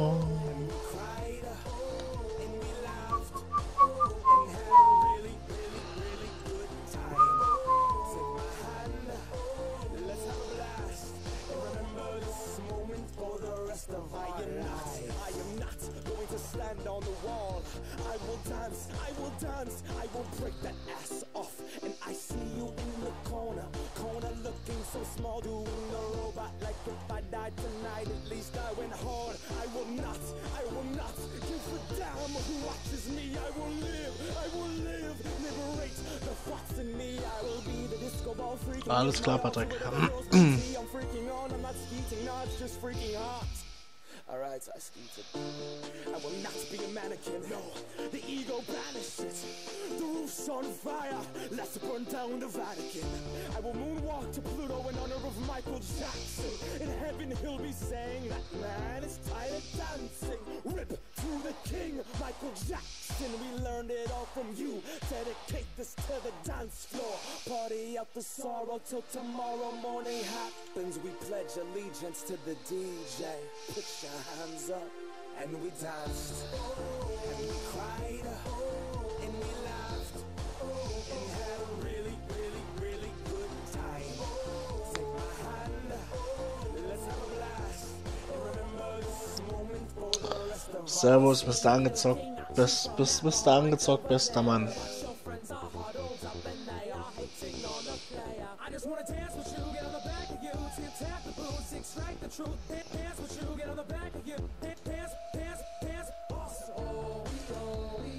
I am not going to stand on the wall. I will dance, I will break that ass off. And I see you in the corner looking so small, doing the robot like if I died tonight, at least I went hard. I will not give a damn who watches me. I will live, liberate the thoughts in me. I will be the disco ball freak. Alles klar, Patrick. I'm freaking on, I'm not skeeting, no, it's just freaking hot. Alright, I skeeted. I will not be a mannequin, no. The ego banished it. The roof's on fire. Let's burn down the Vatican. I will moonwalk to Pluto in honor of Michael Jackson. In heaven he'll be saying that man is tired of dancing. Rip to the king, Michael Jackson. We learned it all from you. Dedicate this to the dance floor. Party out the sorrow till tomorrow morning happens. We pledge allegiance to the DJ. Put your hands up, and we danced, and we cried, and we laughed, and had a really, really, really good time. Take my hand, let's have a blast, and remember this moment for the rest of our lives. Servus, bis da angezockt bist, der Mann. I just wanna dance with you, get on the back of you, tap the boots, extract the truth, dance with you, get on the back of you, dance, awesome. Oh, we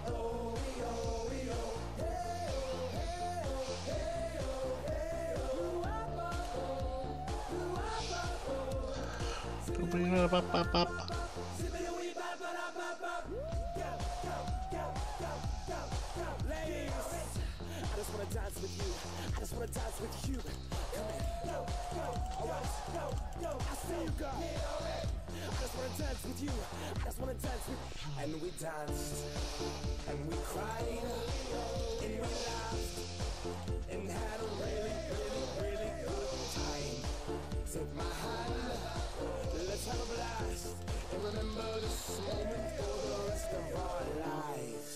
dance with you. I just wanna dance with you. Come in. Alright. I see you, girl. I just wanna dance with you. I just wanna dance with you. And we danced. And we cried. And we laughed. And had a really, really, really good time. Take my hand. Let's have a blast. And remember this moment for the rest of our lives.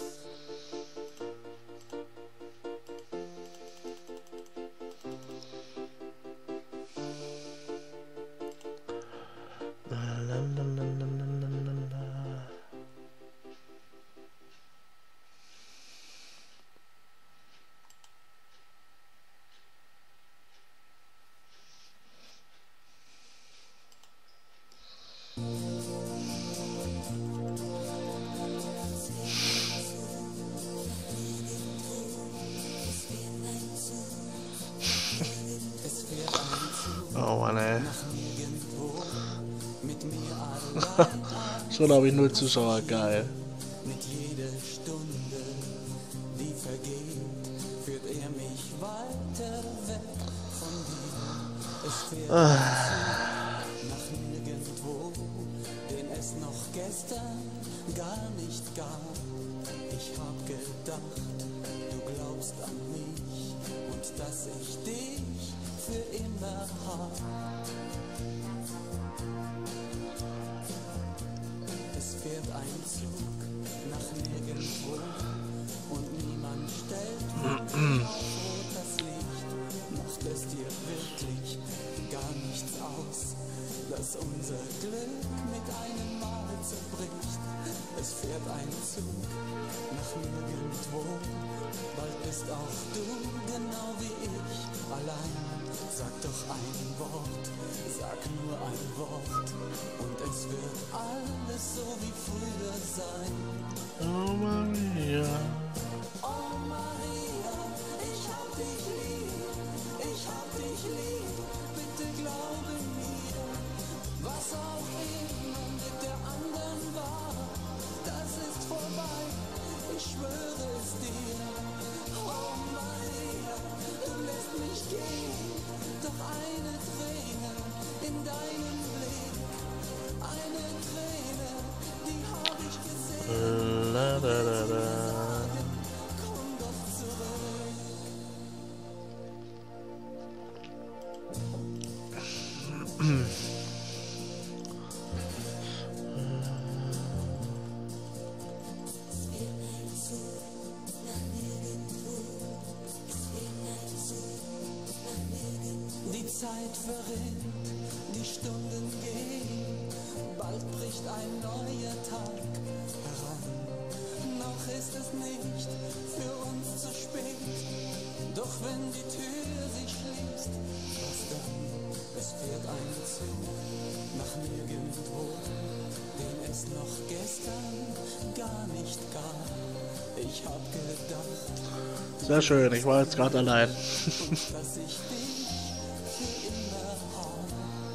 Oh Mann, ey. Schon habe ich 0 Zuschauer, geil. Mit jeder Stunde, die vergeht, führt er mich weiter weg von dir. Es fährt nach nirgendwo, den es noch gestern gar nicht gab. Ich hab gedacht, du glaubst an mich und dass ich dich für immer hab. Es fährt ein Zug nach nirgendwo und niemand stellt vor das Licht. Macht es dir wirklich gar nichts aus, dass unser Glück mit einem Mal zerbricht. Es fährt ein Zug nach nirgendwo, bald bist auch du genau wie ich allein. Sag doch ein Wort, sag nur ein Wort und es wird alles so wie früher sein. Oh Maria. Oh Maria, ich hab dich lieb, bitte glaube mir, was auch immer mit der anderen war, das ist vorbei, ich schwöre es dir. Oh Maria, du lässt mich gehen, doch eine Träne in deinem Blick, eine Träne, die hab ich gesehen. La, da, da, da. Komm doch zurück. Die Zeit verrinnt, die Stunden gehen, bald bricht ein neuer Tag heran. Noch ist es nicht für uns zu spät, doch wenn die Tür sich schließt, was dann? Es fährt ein Zug nach nirgendwo, den es noch gestern gar nicht gab. Ich hab gedacht, Sehr schön, ich war jetzt gerade allein. dass ich dich für immer hab.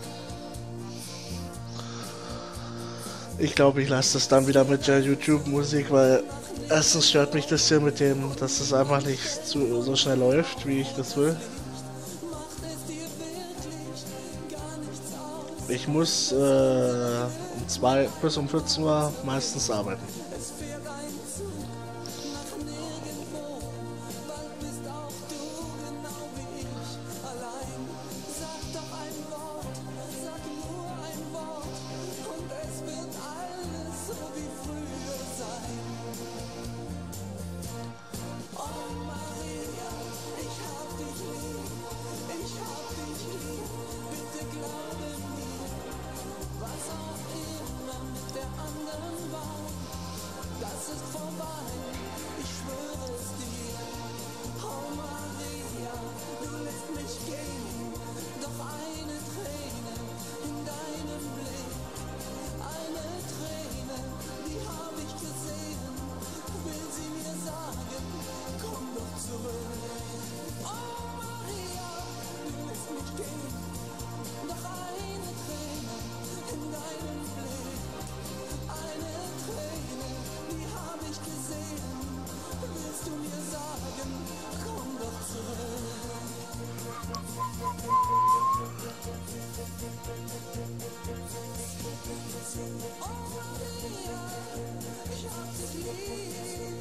Ich glaube, ich lasse das dann wieder mit der YouTube-Musik, weil erstens stört mich das hier mit dem, dass es einfach nicht so schnell läuft, wie ich das will. Ich muss um 2 bis um 14 Uhr meistens arbeiten. Es fährt ein Zug nach nirgendwo, bald bist auch du genau wie ich allein. Sag doch ein Wort, sag nur ein Wort und es wird alles so wie früher sein. Oh Maria, ich hab dich lieb, bitte glaube mir, was auch immer mit der anderen war. Das ist vorbei, ich schwöre es dir. Oh Maria, du lässt mich gehen, doch eine Träne in deinem Blick, eine Träne, die hab ich gesehen, will sie mir sagen, komm doch zurück. Oh Maria, du lässt mich gehen, doch eine Träne in deinem Blick, eine Träne, die hab ich gesehen. Willst du mir sagen, komm doch zurück. Oh Maria, ich hab dich lieb.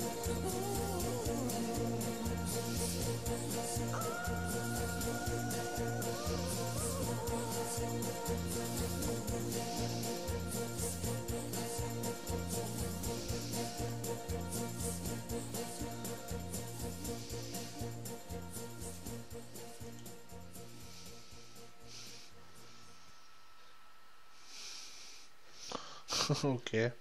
Okay.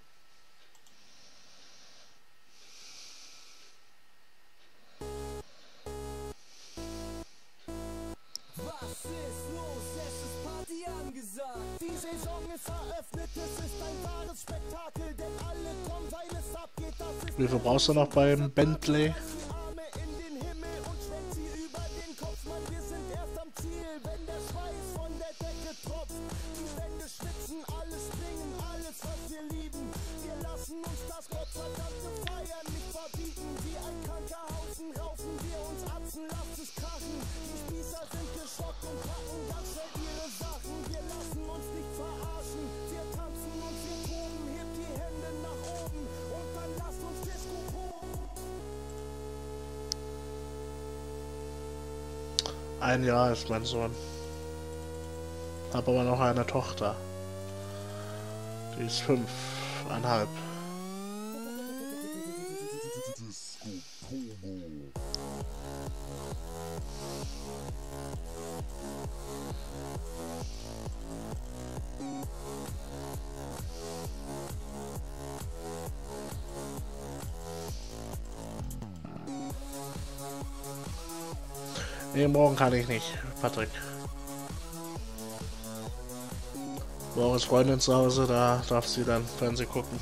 Was ist los? Es ist Party angesagt. Die Saison ist eröffnet, es ist ein wahres Spektakel, denn alle kommen, weil es abgeht. Das ist Wie viel brauchst du noch beim Bentley? die Arme in den Himmel und schwenkt sie über den Kopf. Mann, wir sind erst am Ziel, wenn der Schweiß von der Decke tropft. Die Wände schwitzen, alles springen, alles was wir lieben. Wir lassen uns das gottverdammte Feiern nicht verbieten. Wie ein kranker Haufen raufen wir uns Atzen, lasst es krachen. Die Spießer sind geschockt und packen ganz schnell ihre Sachen. Wir lassen uns nicht verarschen, wir tanzen und wir toben. Hebt die Hände nach oben und dann lasst uns Disco proben. 1 Jahr ist mein Sohn. Hab aber noch eine Tochter. Die ist 5,5. Nee, morgen kann ich nicht, Patrick. Morgen ist Freundin zu Hause, da darf sie dann Fernsehen gucken.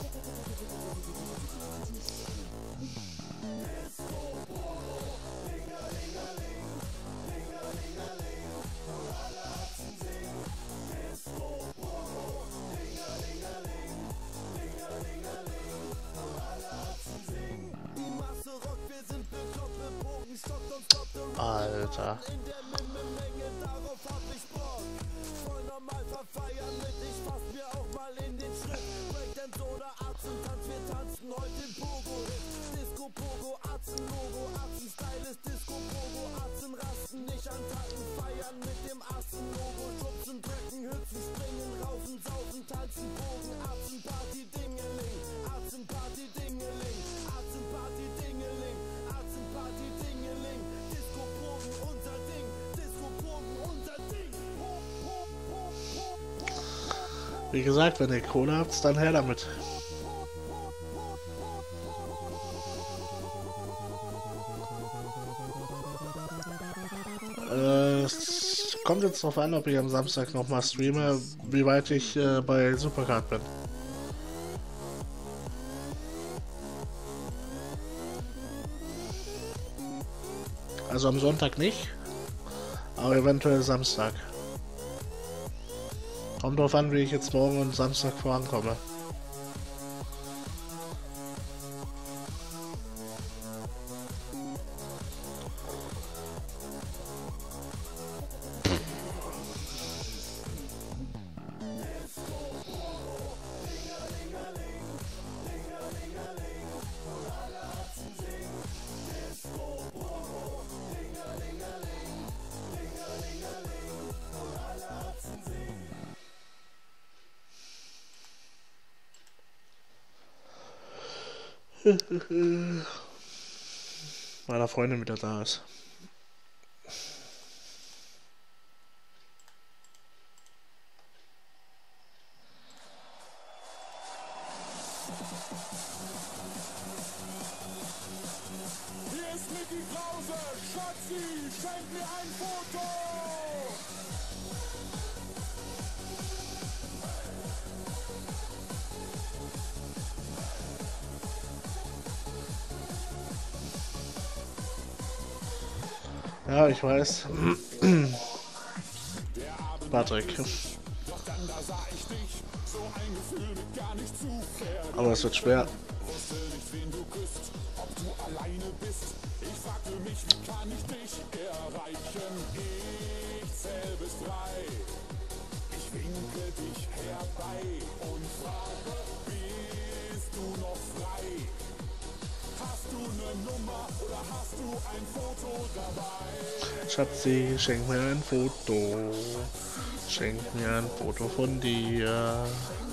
Alter. Wie gesagt, wenn ihr Kohle habt, dann her damit. Es kommt jetzt drauf an, ob ich am Samstag nochmal streame, wie weit ich bei Supercard bin. Also am Sonntag nicht, aber eventuell Samstag. Kommt drauf an, wie ich jetzt morgen und Samstag vorankomme. Meiner Freundin wieder da ist. Hier ist Micky Krause, Schatzi, schenk mir ein Foto! Ja, ich weiß. Patrick. Aber es wird schwer. Schatzi, schenk mir ein Foto. Schenk mir ein Foto von dir.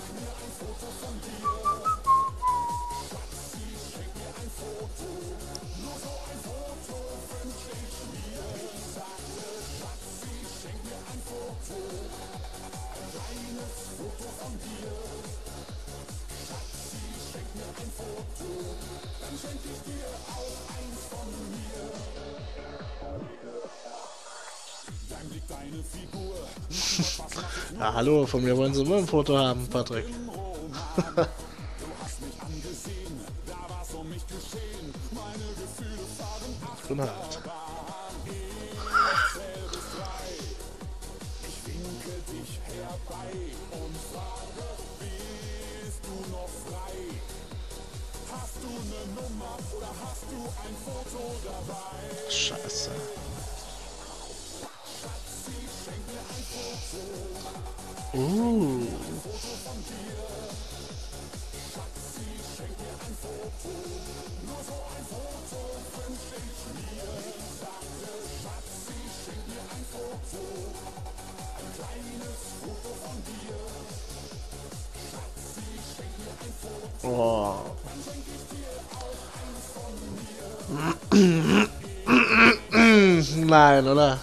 Ja, hallo, von mir wollen sie immer ein Foto haben, Patrick. Ich bin halt. Scheiße. Oh. Nein, oder?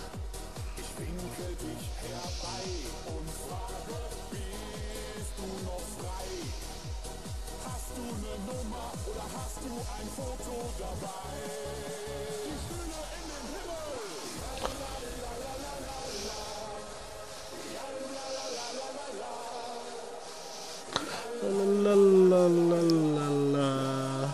Lalalala.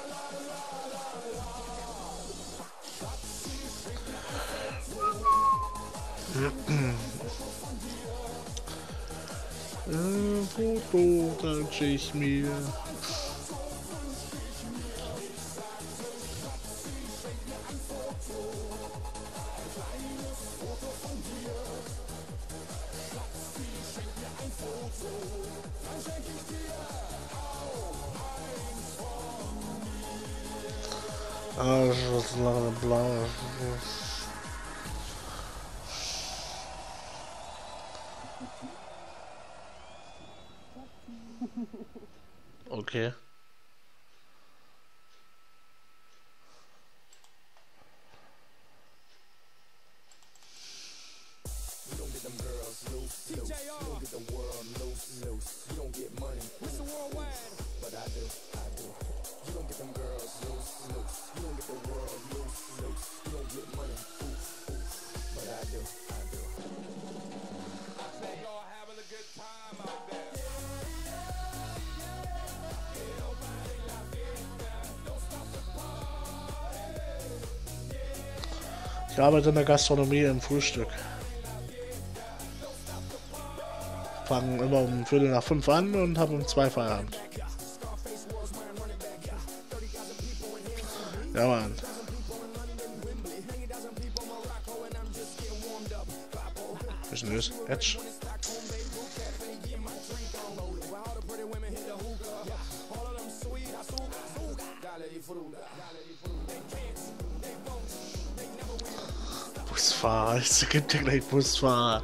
Foto wünsche ich mir. Okay. Ich arbeite in der Gastronomie im Frühstück. Fangen immer um 4:45 an und habe um 2 Feierabend. Ja, Mann. Was ist denn das? Edge? Busfahrer, es gibt ja gleich Busfahrer.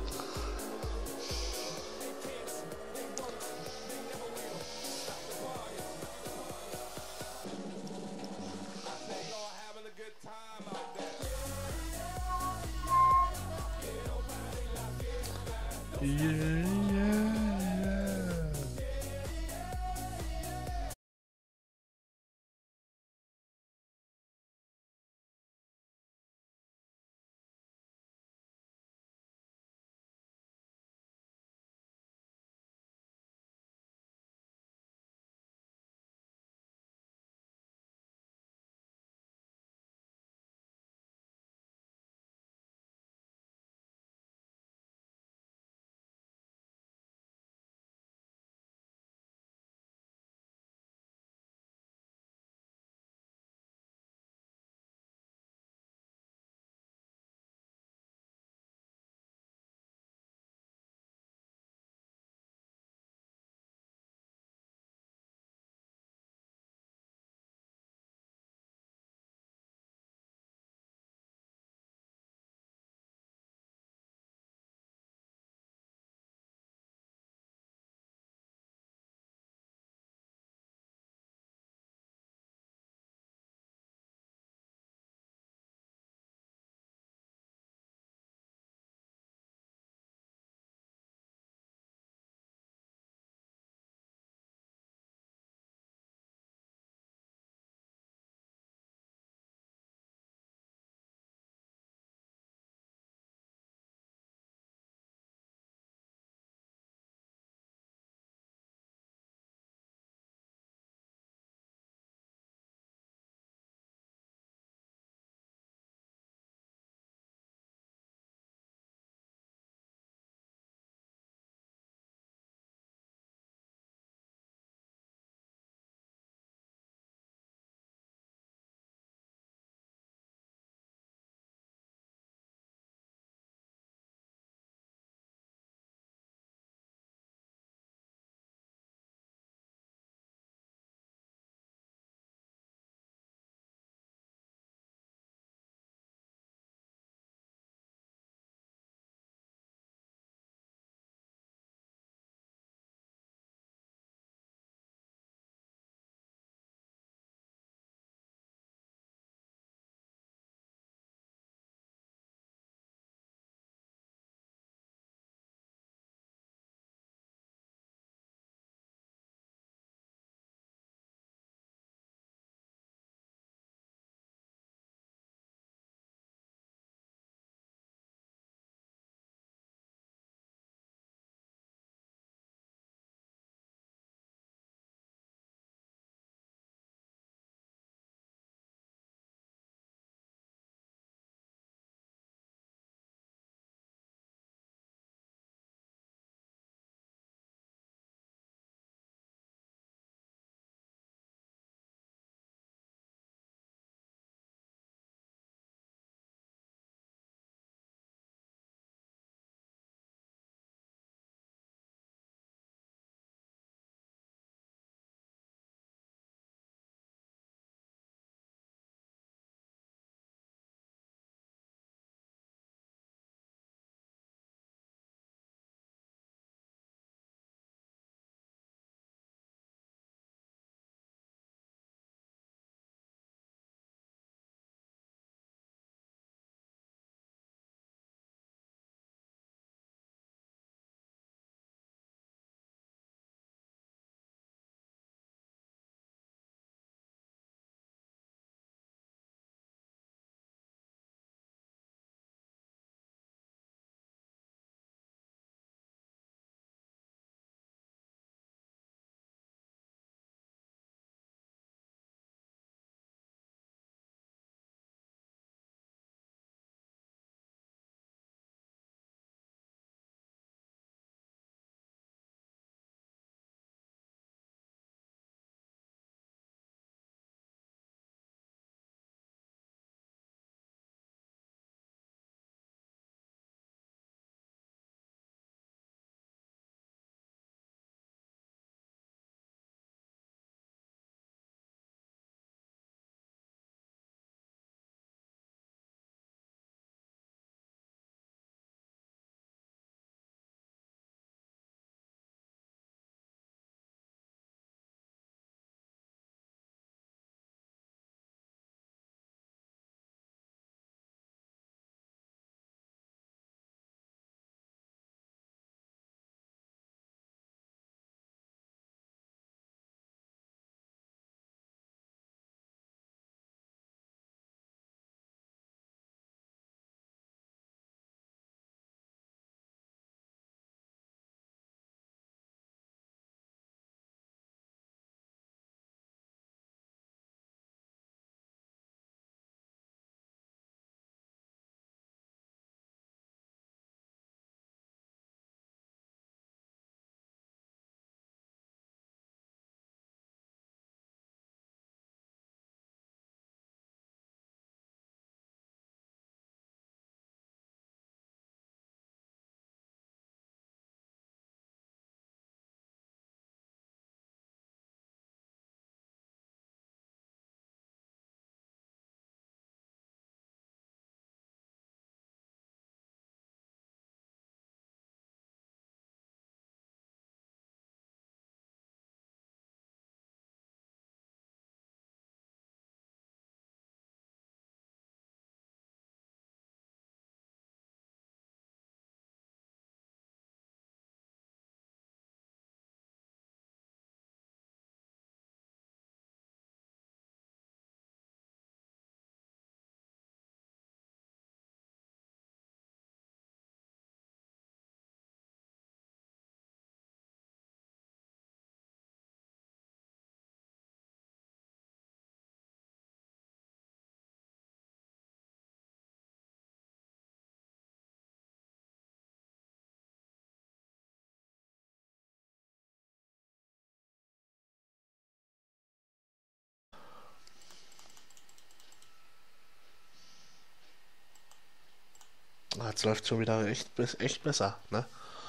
Jetzt läuft schon wieder echt besser, ne?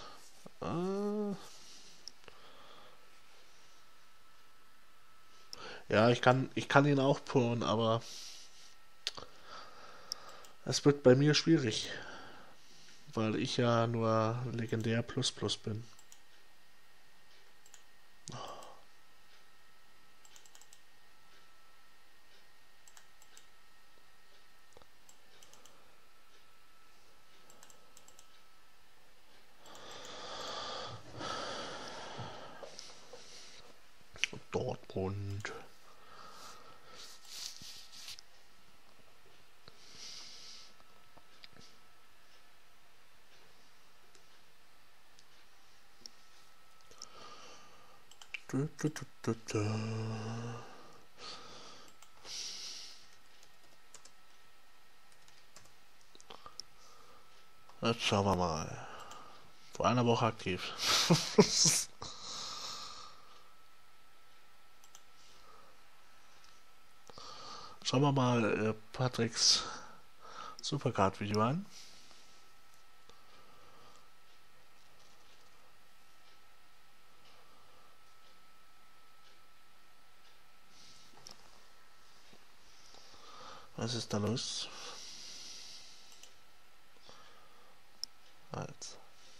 Ja, ich kann ihn auch pullen, aber es wird bei mir schwierig, weil ich ja nur legendär Plus Plus bin. Dortmund. Jetzt schauen wir mal. Vor einer Woche aktiv. Schauen wir mal Patricks Supercard-Video an. Was ist da los? Jetzt.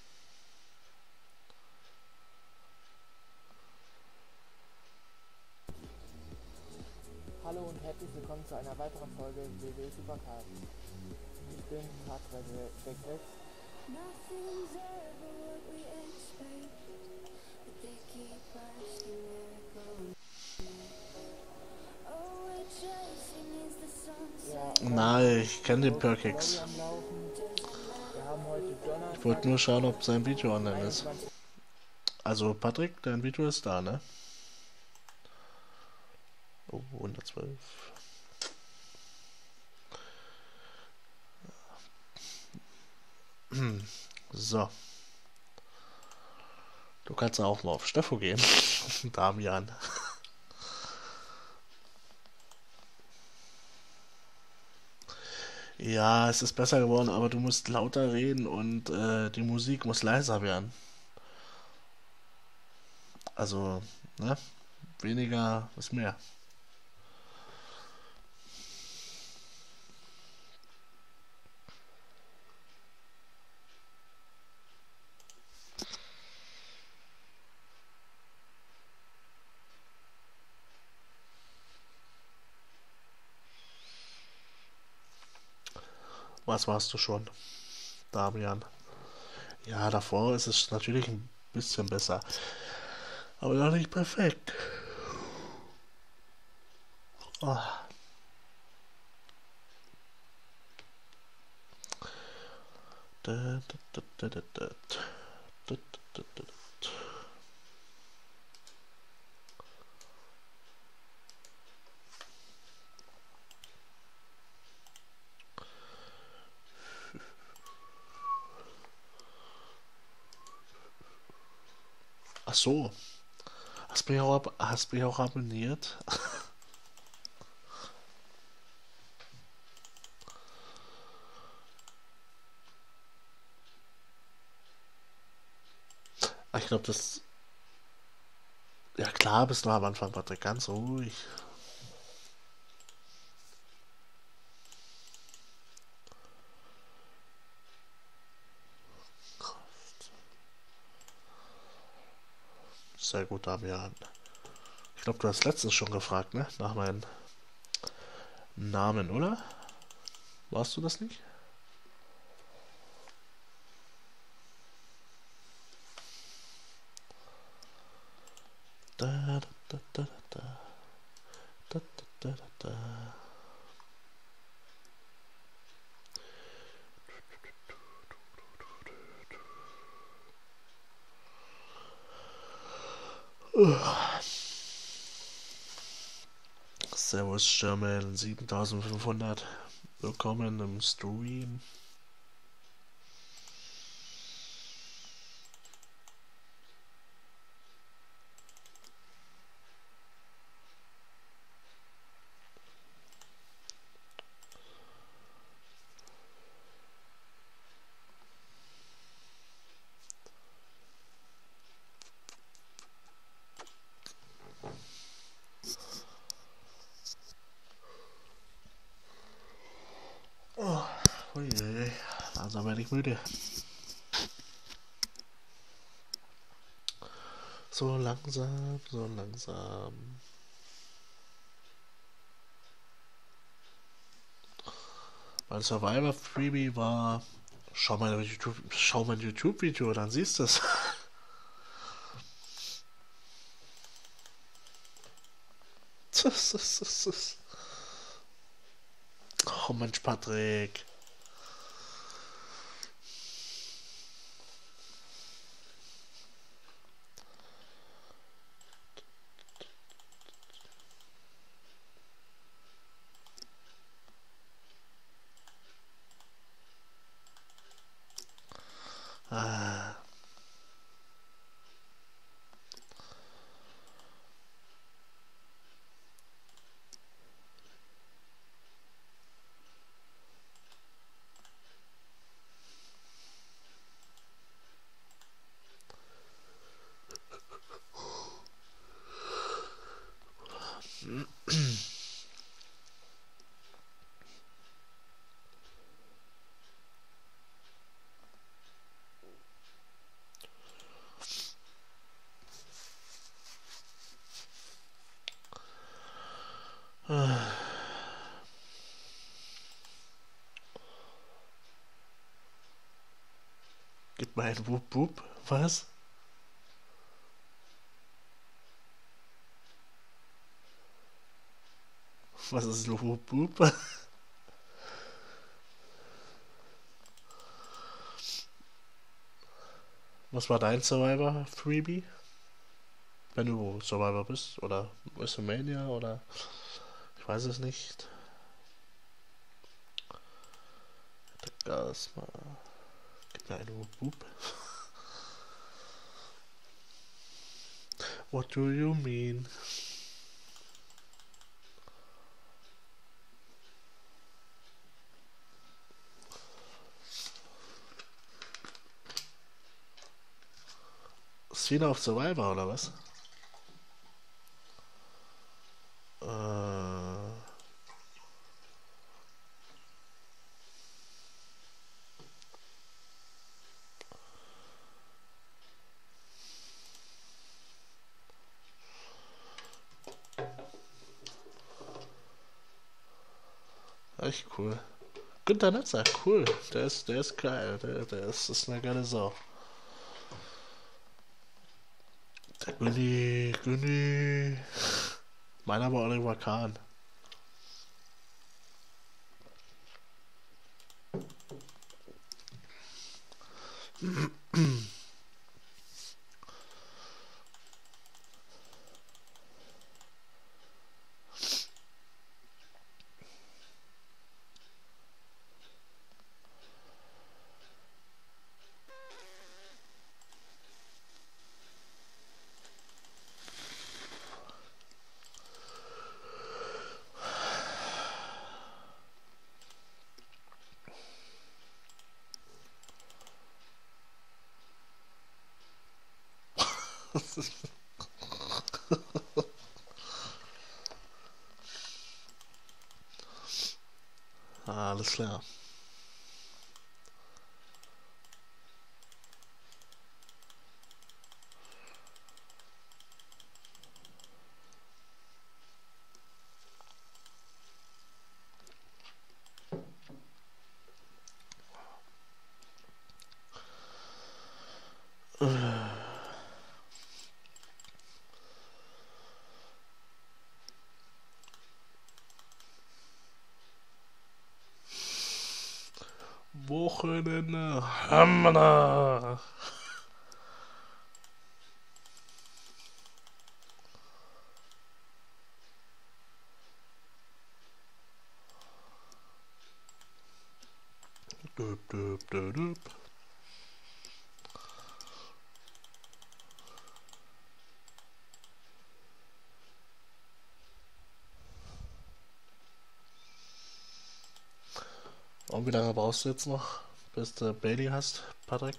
Hallo und herzlich willkommen zu einer weiteren Folge WW Supercard. Ich bin Patrick Beckles. Nothing's ever what we expect, but they keep asking where it goes. Oh, we're chasing is the sunset. Ja, Nein, ich kenne den Perkix. am Laufen. Wir haben heute Donnerstag. Ich wollte nur schauen, ob sein Video online ist. Also Patrick, dein Video ist da, ne? Oh, 112. So. Du kannst auch mal auf Steffo gehen. Damian. Ja, es ist besser geworden, aber du musst lauter reden und die Musik muss leiser werden. Also, ne? Weniger ist mehr. Was warst du schon, Damian? Ja, davor ist es natürlich ein bisschen besser. Aber noch nicht perfekt. Oh. Ach so. Hast mich auch abonniert? Ich glaube, das... Ja klar, bist du am Anfang, Patrick, ganz ruhig. Sehr gut, Damian. Ich glaube, du hast letztens schon gefragt, ne? Nach meinem Namen, oder? Warst du das nicht? Da, da, da, da, da. Da, da, da, da. Servus German 7500. Willkommen im Stream. langsam werde ich müde. So langsam, so langsam. Mein Survivor Freebie war, schau mein YouTube-Video, dann siehst du es. Oh Mensch, Patrick. Ah. Gib mal ein Wup Wup. Was? Was ist ein Wup Wup? Was war dein Survivor Freebie? Wenn du Survivor bist oder WrestleMania oder ich weiß es nicht. Gas mal. Gib mir einen Wup. What do you mean? Ist wieder auf Survivor oder was? Echt cool. Günter Netzer, cool. Der ist geil. Der ist eine geile Sau. Der Günni. Meiner war Oliver Kahn. Alles klar. Wochenende. Hammer. Düb. Und wie lange brauchst du jetzt noch, bis du Bailey hast, Patrick?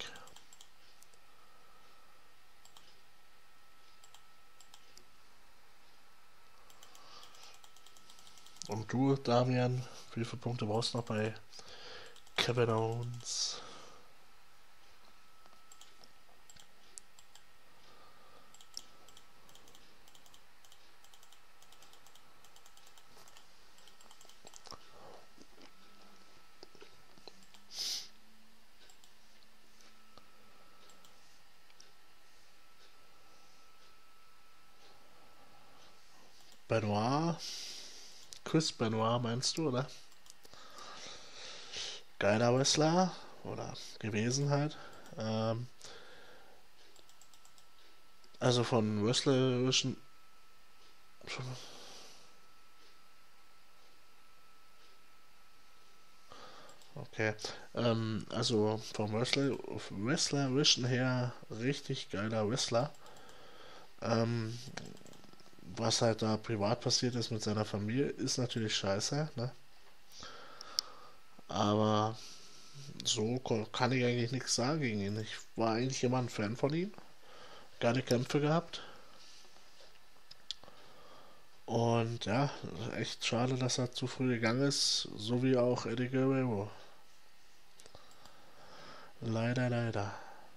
Und du, Damian, wie viele Punkte brauchst du noch bei Kevin Owens? Benoit. Chris Benoit meinst du, oder? Geiler Wrestler. Oder gewesen halt. Also von wrestlerischen. Okay. Also vom Wrestlerischen her richtig geiler Wrestler. Ähm, was halt da privat passiert ist mit seiner Familie, ist natürlich scheiße, ne? Aber so kann ich eigentlich nichts sagen gegen ihn. Ich war eigentlich immer ein Fan von ihm. Geile Kämpfe gehabt. Und ja, echt schade, dass er zu früh gegangen ist. So wie auch Eddie Guerrero. Leider, leider.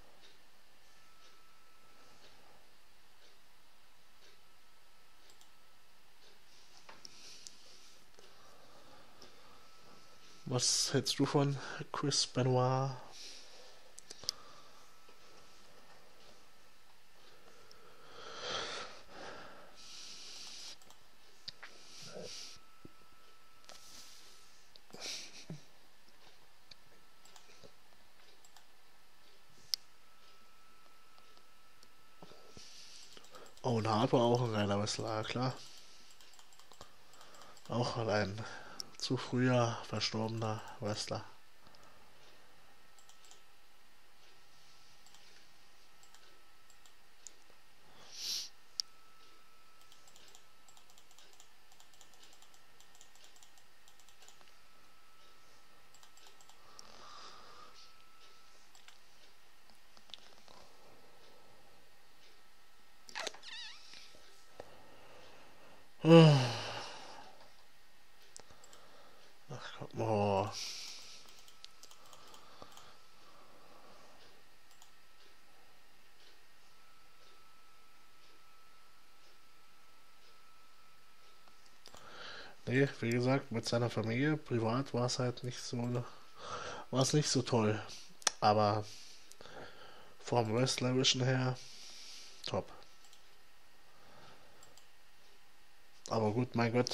Was hältst du von Chris Benoit? Owen Hart war auch ein geiler Wrestler, klar. Auch ein zu früher verstorbener Wrestler. Ach komm, oh. Nee, wie gesagt, mit seiner Familie, privat war es halt nicht so, war es nicht so toll. Aber vom Wrestlerischen her, top. Aber gut, mein Gott,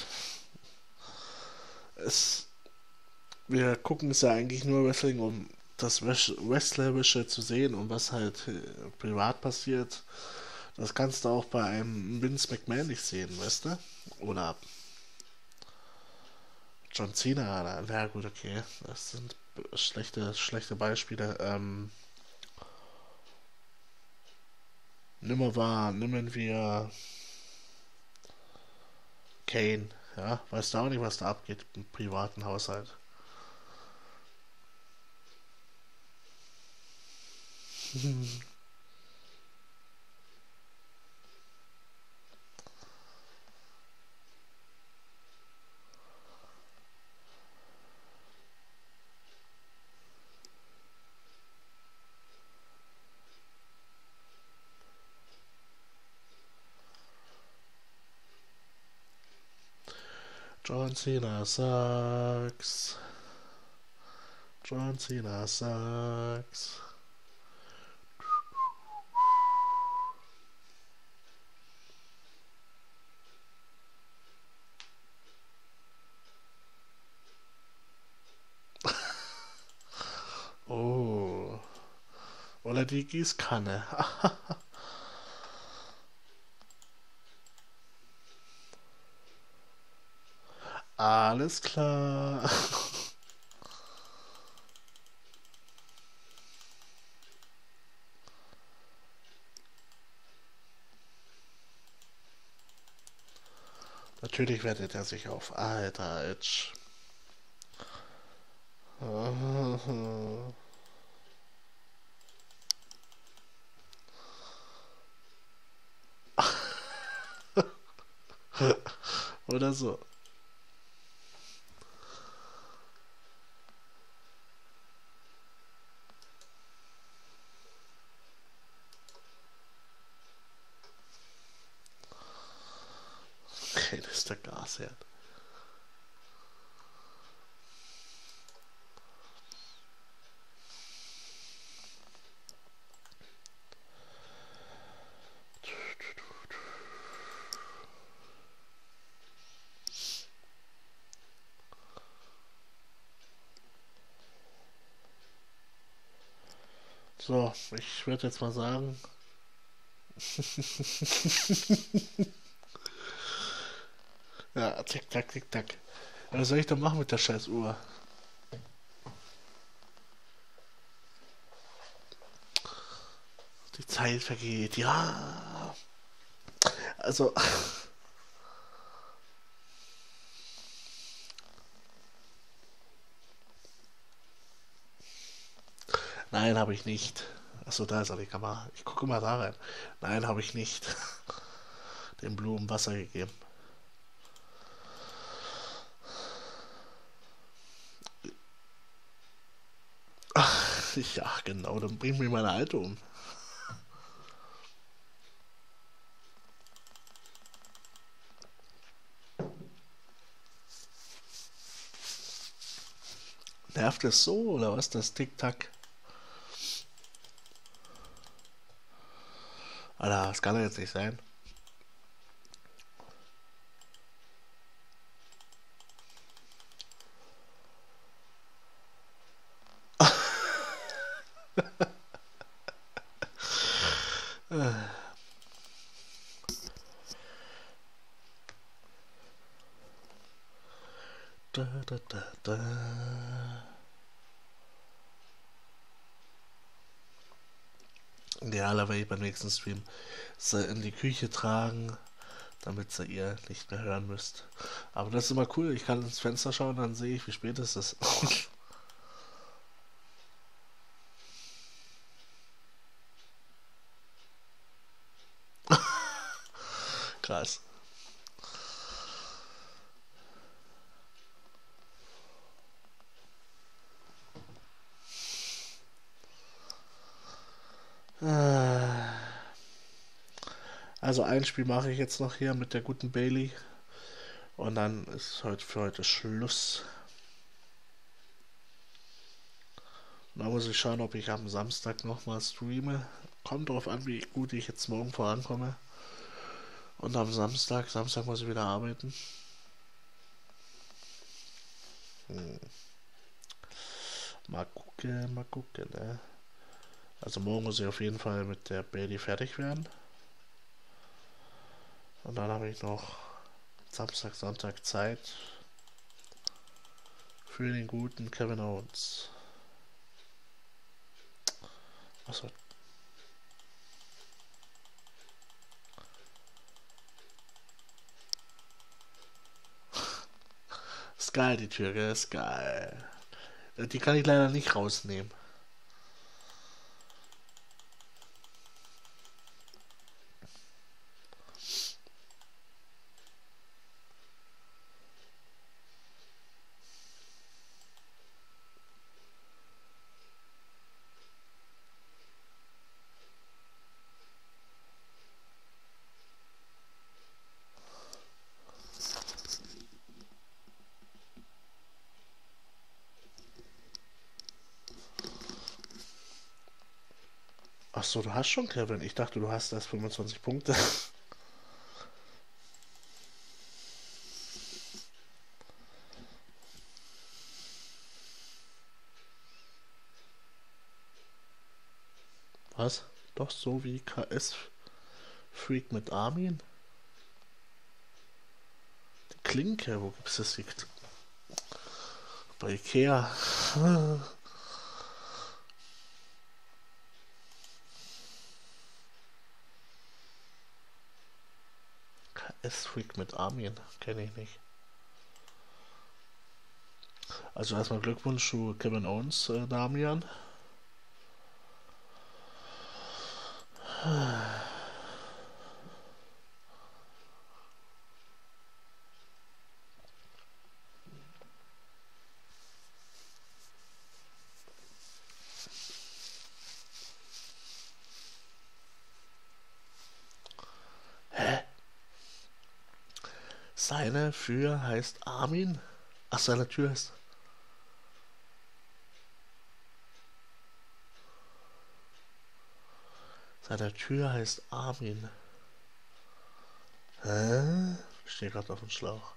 es, wir gucken es ja eigentlich nur Wrestling, um das Wrestlerische zu sehen und was halt privat passiert. Das kannst du auch bei einem Vince McMahon nicht sehen, weißt du? Oder John Cena, na gut, okay. Das sind schlechte Beispiele. Nehmen wir Kane, ja, weißt du auch nicht, was da abgeht im privaten Haushalt. John Cena sucks. John Cena sucks. Oh. Oder die Gießkanne. Alles klar. Natürlich wettet er sich auf. Alter, Edge. Oder so. Okay, das ist der Gasherd. So, ich würde jetzt mal sagen. Ja, tick, tack, tick, tack. Was soll ich denn machen mit der scheiß Uhr? Die Zeit vergeht, ja. Also. Nein, habe ich nicht. Achso, da ist auch die Kamera. Ich gucke mal da rein. Nein, habe ich nicht. Den Blumen Wasser gegeben. Ach, ja, genau, dann bringt mich meine Alte um. Nervt es so, oder was, das Tick-Tack? Alter, das kann doch jetzt nicht sein. Da, da, da, da. Ja, da werde ich beim nächsten Stream sie in die Küche tragen, damit sie ihr nicht mehr hören müsst. Aber das ist immer cool, ich kann ins Fenster schauen, dann sehe ich, wie spät es ist. Krass. Also ein Spiel mache ich jetzt noch hier mit der guten Bailey. Und dann ist heute für heute Schluss. Und da muss ich schauen, ob ich am Samstag nochmal streame. Kommt drauf an, wie gut ich jetzt morgen vorankomme. Und am Samstag muss ich wieder arbeiten. Mal gucken, ne? Also morgen muss ich auf jeden Fall mit der Bailey fertig werden. Und dann habe ich noch Samstag, Sonntag Zeit für den guten Kevin Owens. Achso. Ist geil, die Tür, gell? Ist geil. Die kann ich leider nicht rausnehmen. Achso, du hast schon Kevin. Ich dachte, du hast erst 25 Punkte. Was? Doch so wie KS Freak mit Armin? Die Klinke, wo gibt's das? Bei Ikea. KS-Freak mit Armin, kenne ich nicht. Also erstmal Glückwunsch zu Kevin Owens, Damian. Seine für heißt Armin? Ach, seine Tür ist. Seine Tür heißt Armin. Hä? Ich stehe gerade auf dem Schlauch.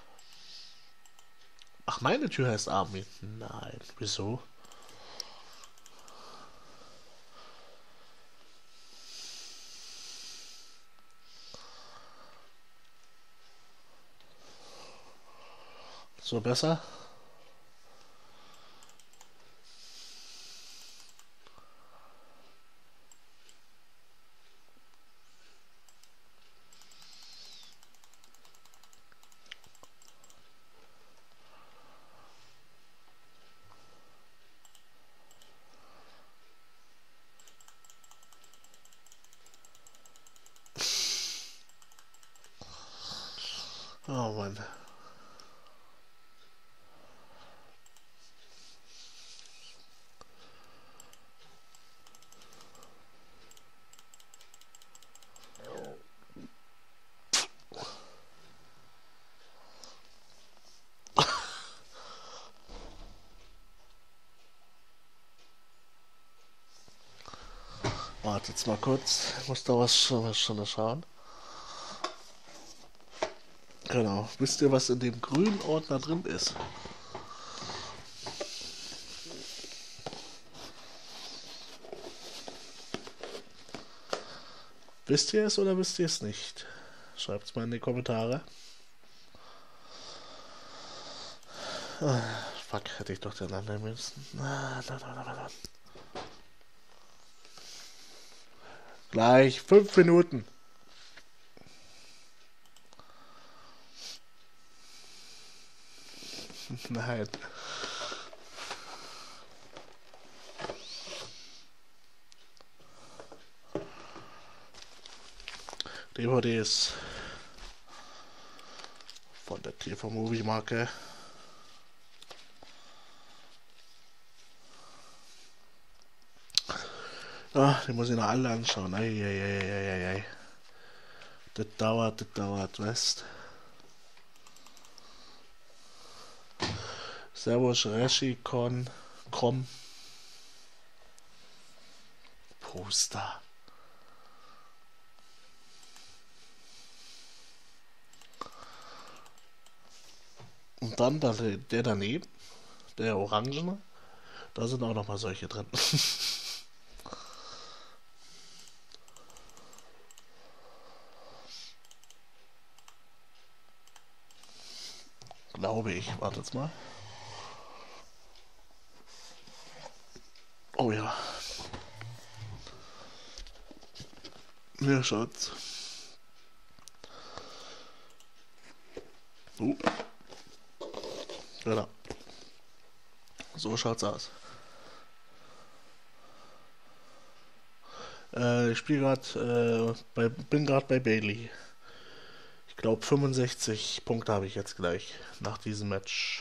Ach, meine Tür heißt Armin. Nein, wieso? So besser? Oh Mann. Warte jetzt mal kurz. Ich muss da was schon schauen. Genau. Wisst ihr, was in dem grünen Ordner drin ist? Wisst ihr es oder wisst ihr es nicht? Schreibt es mal in die Kommentare. Ah, fuck, hätte ich doch den anderen müssen. Gleich 5 Minuten. Nein. DVDs von der TV-Movie-Marke. Ah, die muss ich noch alle anschauen. Ei. Das dauert, weißt. Servus, Reshi, Krom. Poster. Und dann der daneben, der orangene, da sind auch noch mal solche drin. Glaube ich. Wartet mal. Oh ja. Ja, Schatz. Genau. So schaut's aus. Ich spiele gerade, bin gerade bei Bailey. Ich glaube 65 Punkte habe ich jetzt gleich nach diesem Match.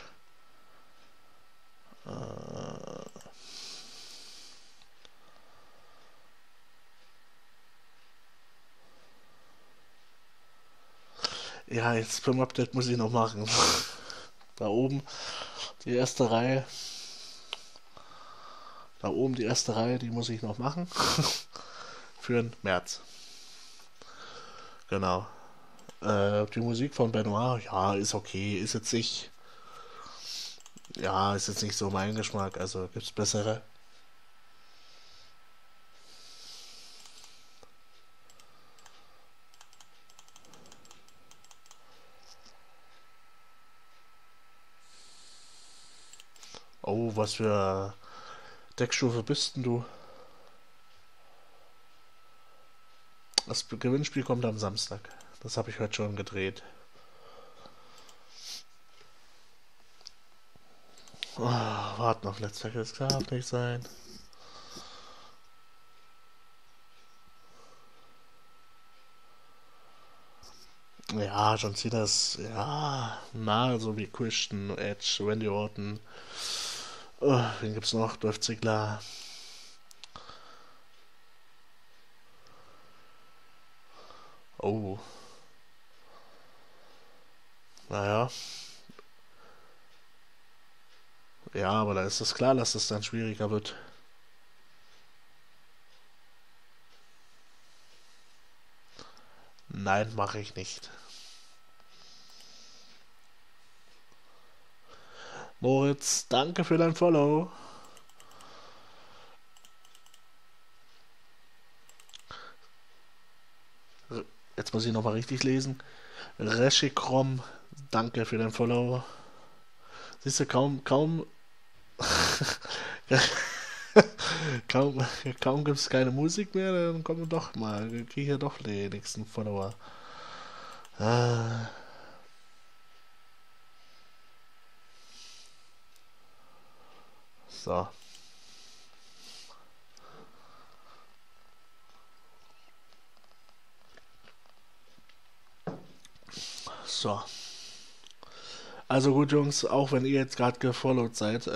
Ja, jetzt beim Update muss ich noch machen. Da oben die erste Reihe. Da oben die erste Reihe, die muss ich noch machen. Für den März. Genau. Die Musik von Benoit, ja, ist okay. Ist jetzt nicht. Ja, ist jetzt nicht so mein Geschmack. Also gibt's bessere. Oh, was für Deckstufe bist denn du? Das Gewinnspiel kommt am Samstag. Das habe ich heute schon gedreht. Oh, warte noch, letzter Kill, das darf nicht sein. Ja, John Cena ist, ja, na, so wie Christian, Edge, Randy Orton. Wen gibt's noch? Dolph Ziggler. Oh. Naja. Ja, aber da ist es klar, dass es dann schwieriger wird. Nein, mache ich nicht. Moritz, danke für dein Follow. Jetzt muss ich nochmal richtig lesen. Reshikrom, danke für dein Follow. Siehst du, kaum, kaum gibt es keine Musik mehr, dann kommen doch mal, kriege ich ja doch die nächsten Follower. Ah, so. So. Also gut, Jungs, auch wenn ihr jetzt gerade gefollowt seid,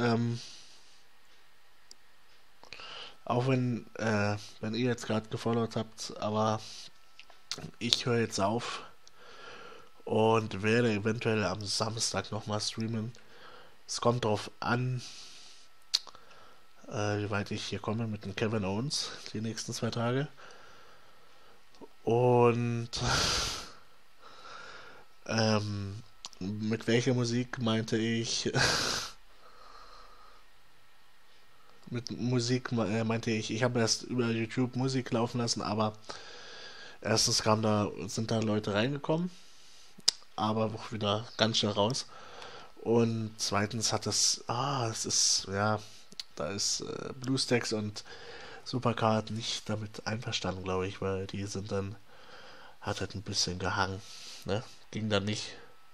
auch wenn ihr jetzt gerade gefollowt habt, aber ich höre jetzt auf und werde eventuell am Samstag nochmal streamen. Es kommt darauf an, wie weit ich hier komme mit dem Kevin Owens die nächsten 2 Tage. Und mit welcher Musik meinte ich? Mit Musik meinte ich habe erst über YouTube Musik laufen lassen, aber erstens sind da Leute reingekommen, aber auch wieder ganz schnell raus. Und zweitens es ist, ja, da ist BlueStacks und Supercard nicht damit einverstanden, glaube ich, weil die hat halt ein bisschen gehangen, ne? Ging dann nicht.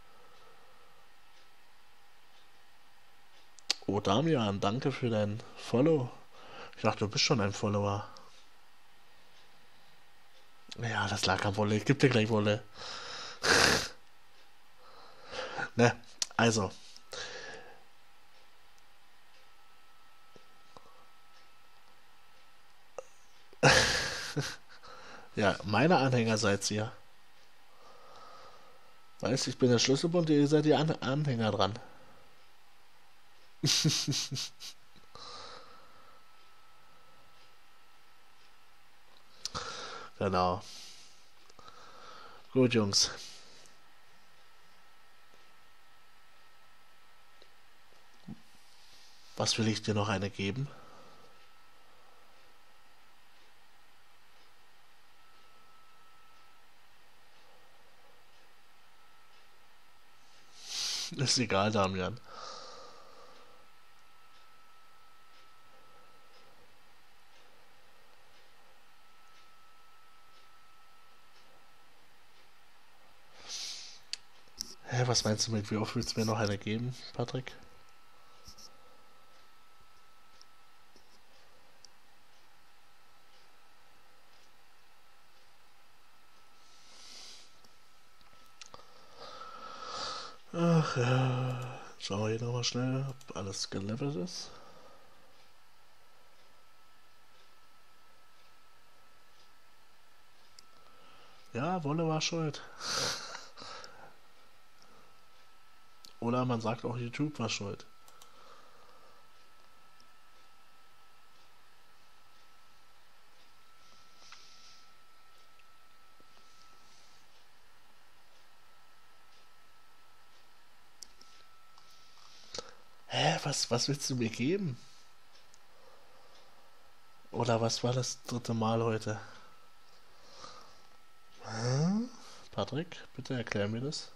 Oh, Damian, danke für dein Follow. Ich dachte, du bist schon ein Follower. Ja, das lag am Wolle. Ich geb dir gleich Wolle. Ne, also. Ja, meine Anhänger seid ihr. Weißt, ich bin der Schlüsselbund, ihr seid die Anhänger dran. Genau. Gut, Jungs. Was will ich dir noch eine geben? Ist egal, Damian. Hä, was meinst du mit, wie oft willst du mir noch eine geben, Patrick? Ach ja. Schauen wir hier nochmal schnell, ob alles gelevelt ist. Ja, Wolle war schuld. Oder man sagt auch, YouTube war schuld. Hä, was willst du mir geben? Oder was war das 3. Mal heute? Hä? Patrick, bitte erklär mir das.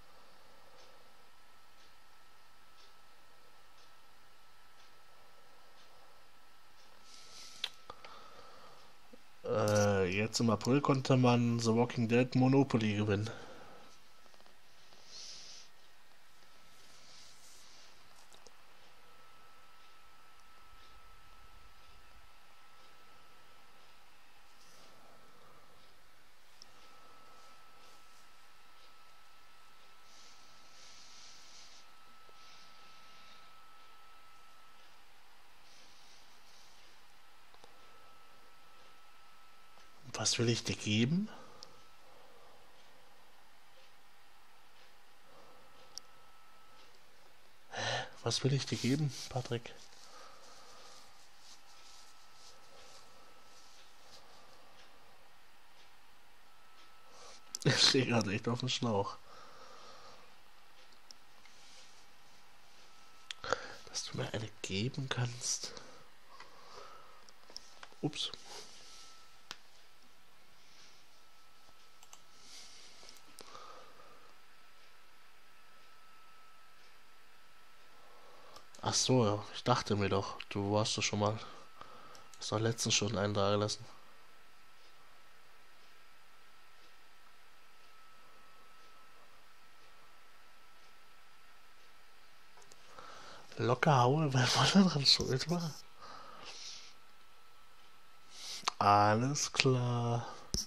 Jetzt im April konnte man The Walking Dead Monopoly gewinnen. Was will ich dir geben? Was will ich dir geben, Patrick? Ich stehe gerade echt auf dem Schlauch. Dass du mir eine geben kannst. Ups. Ach so, ich dachte mir doch, du warst doch schon mal. Hast doch letztens schon einen da gelassen. Locker haue, weil man daran schuld war. Alles klar.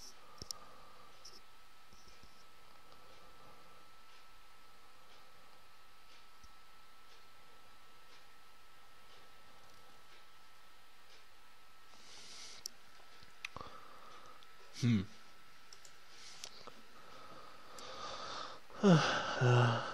Ja.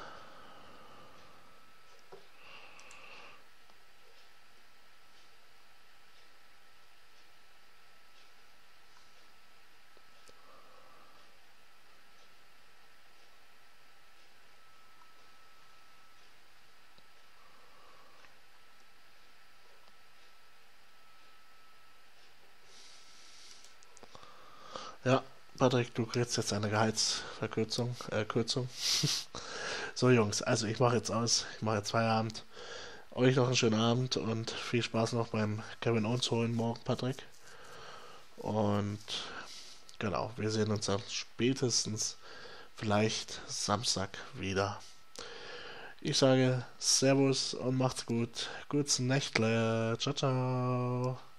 Ja, Patrick, du kriegst jetzt eine Gehaltsverkürzung, Kürzung. So, Jungs, also ich mache jetzt aus. Ich mache jetzt Feierabend. Euch noch einen schönen Abend und viel Spaß noch beim Kevin Owens holen morgen, Patrick. Und genau, wir sehen uns dann spätestens vielleicht Samstag wieder. Ich sage Servus und macht's gut. Gutes Nächtle. Ciao, ciao.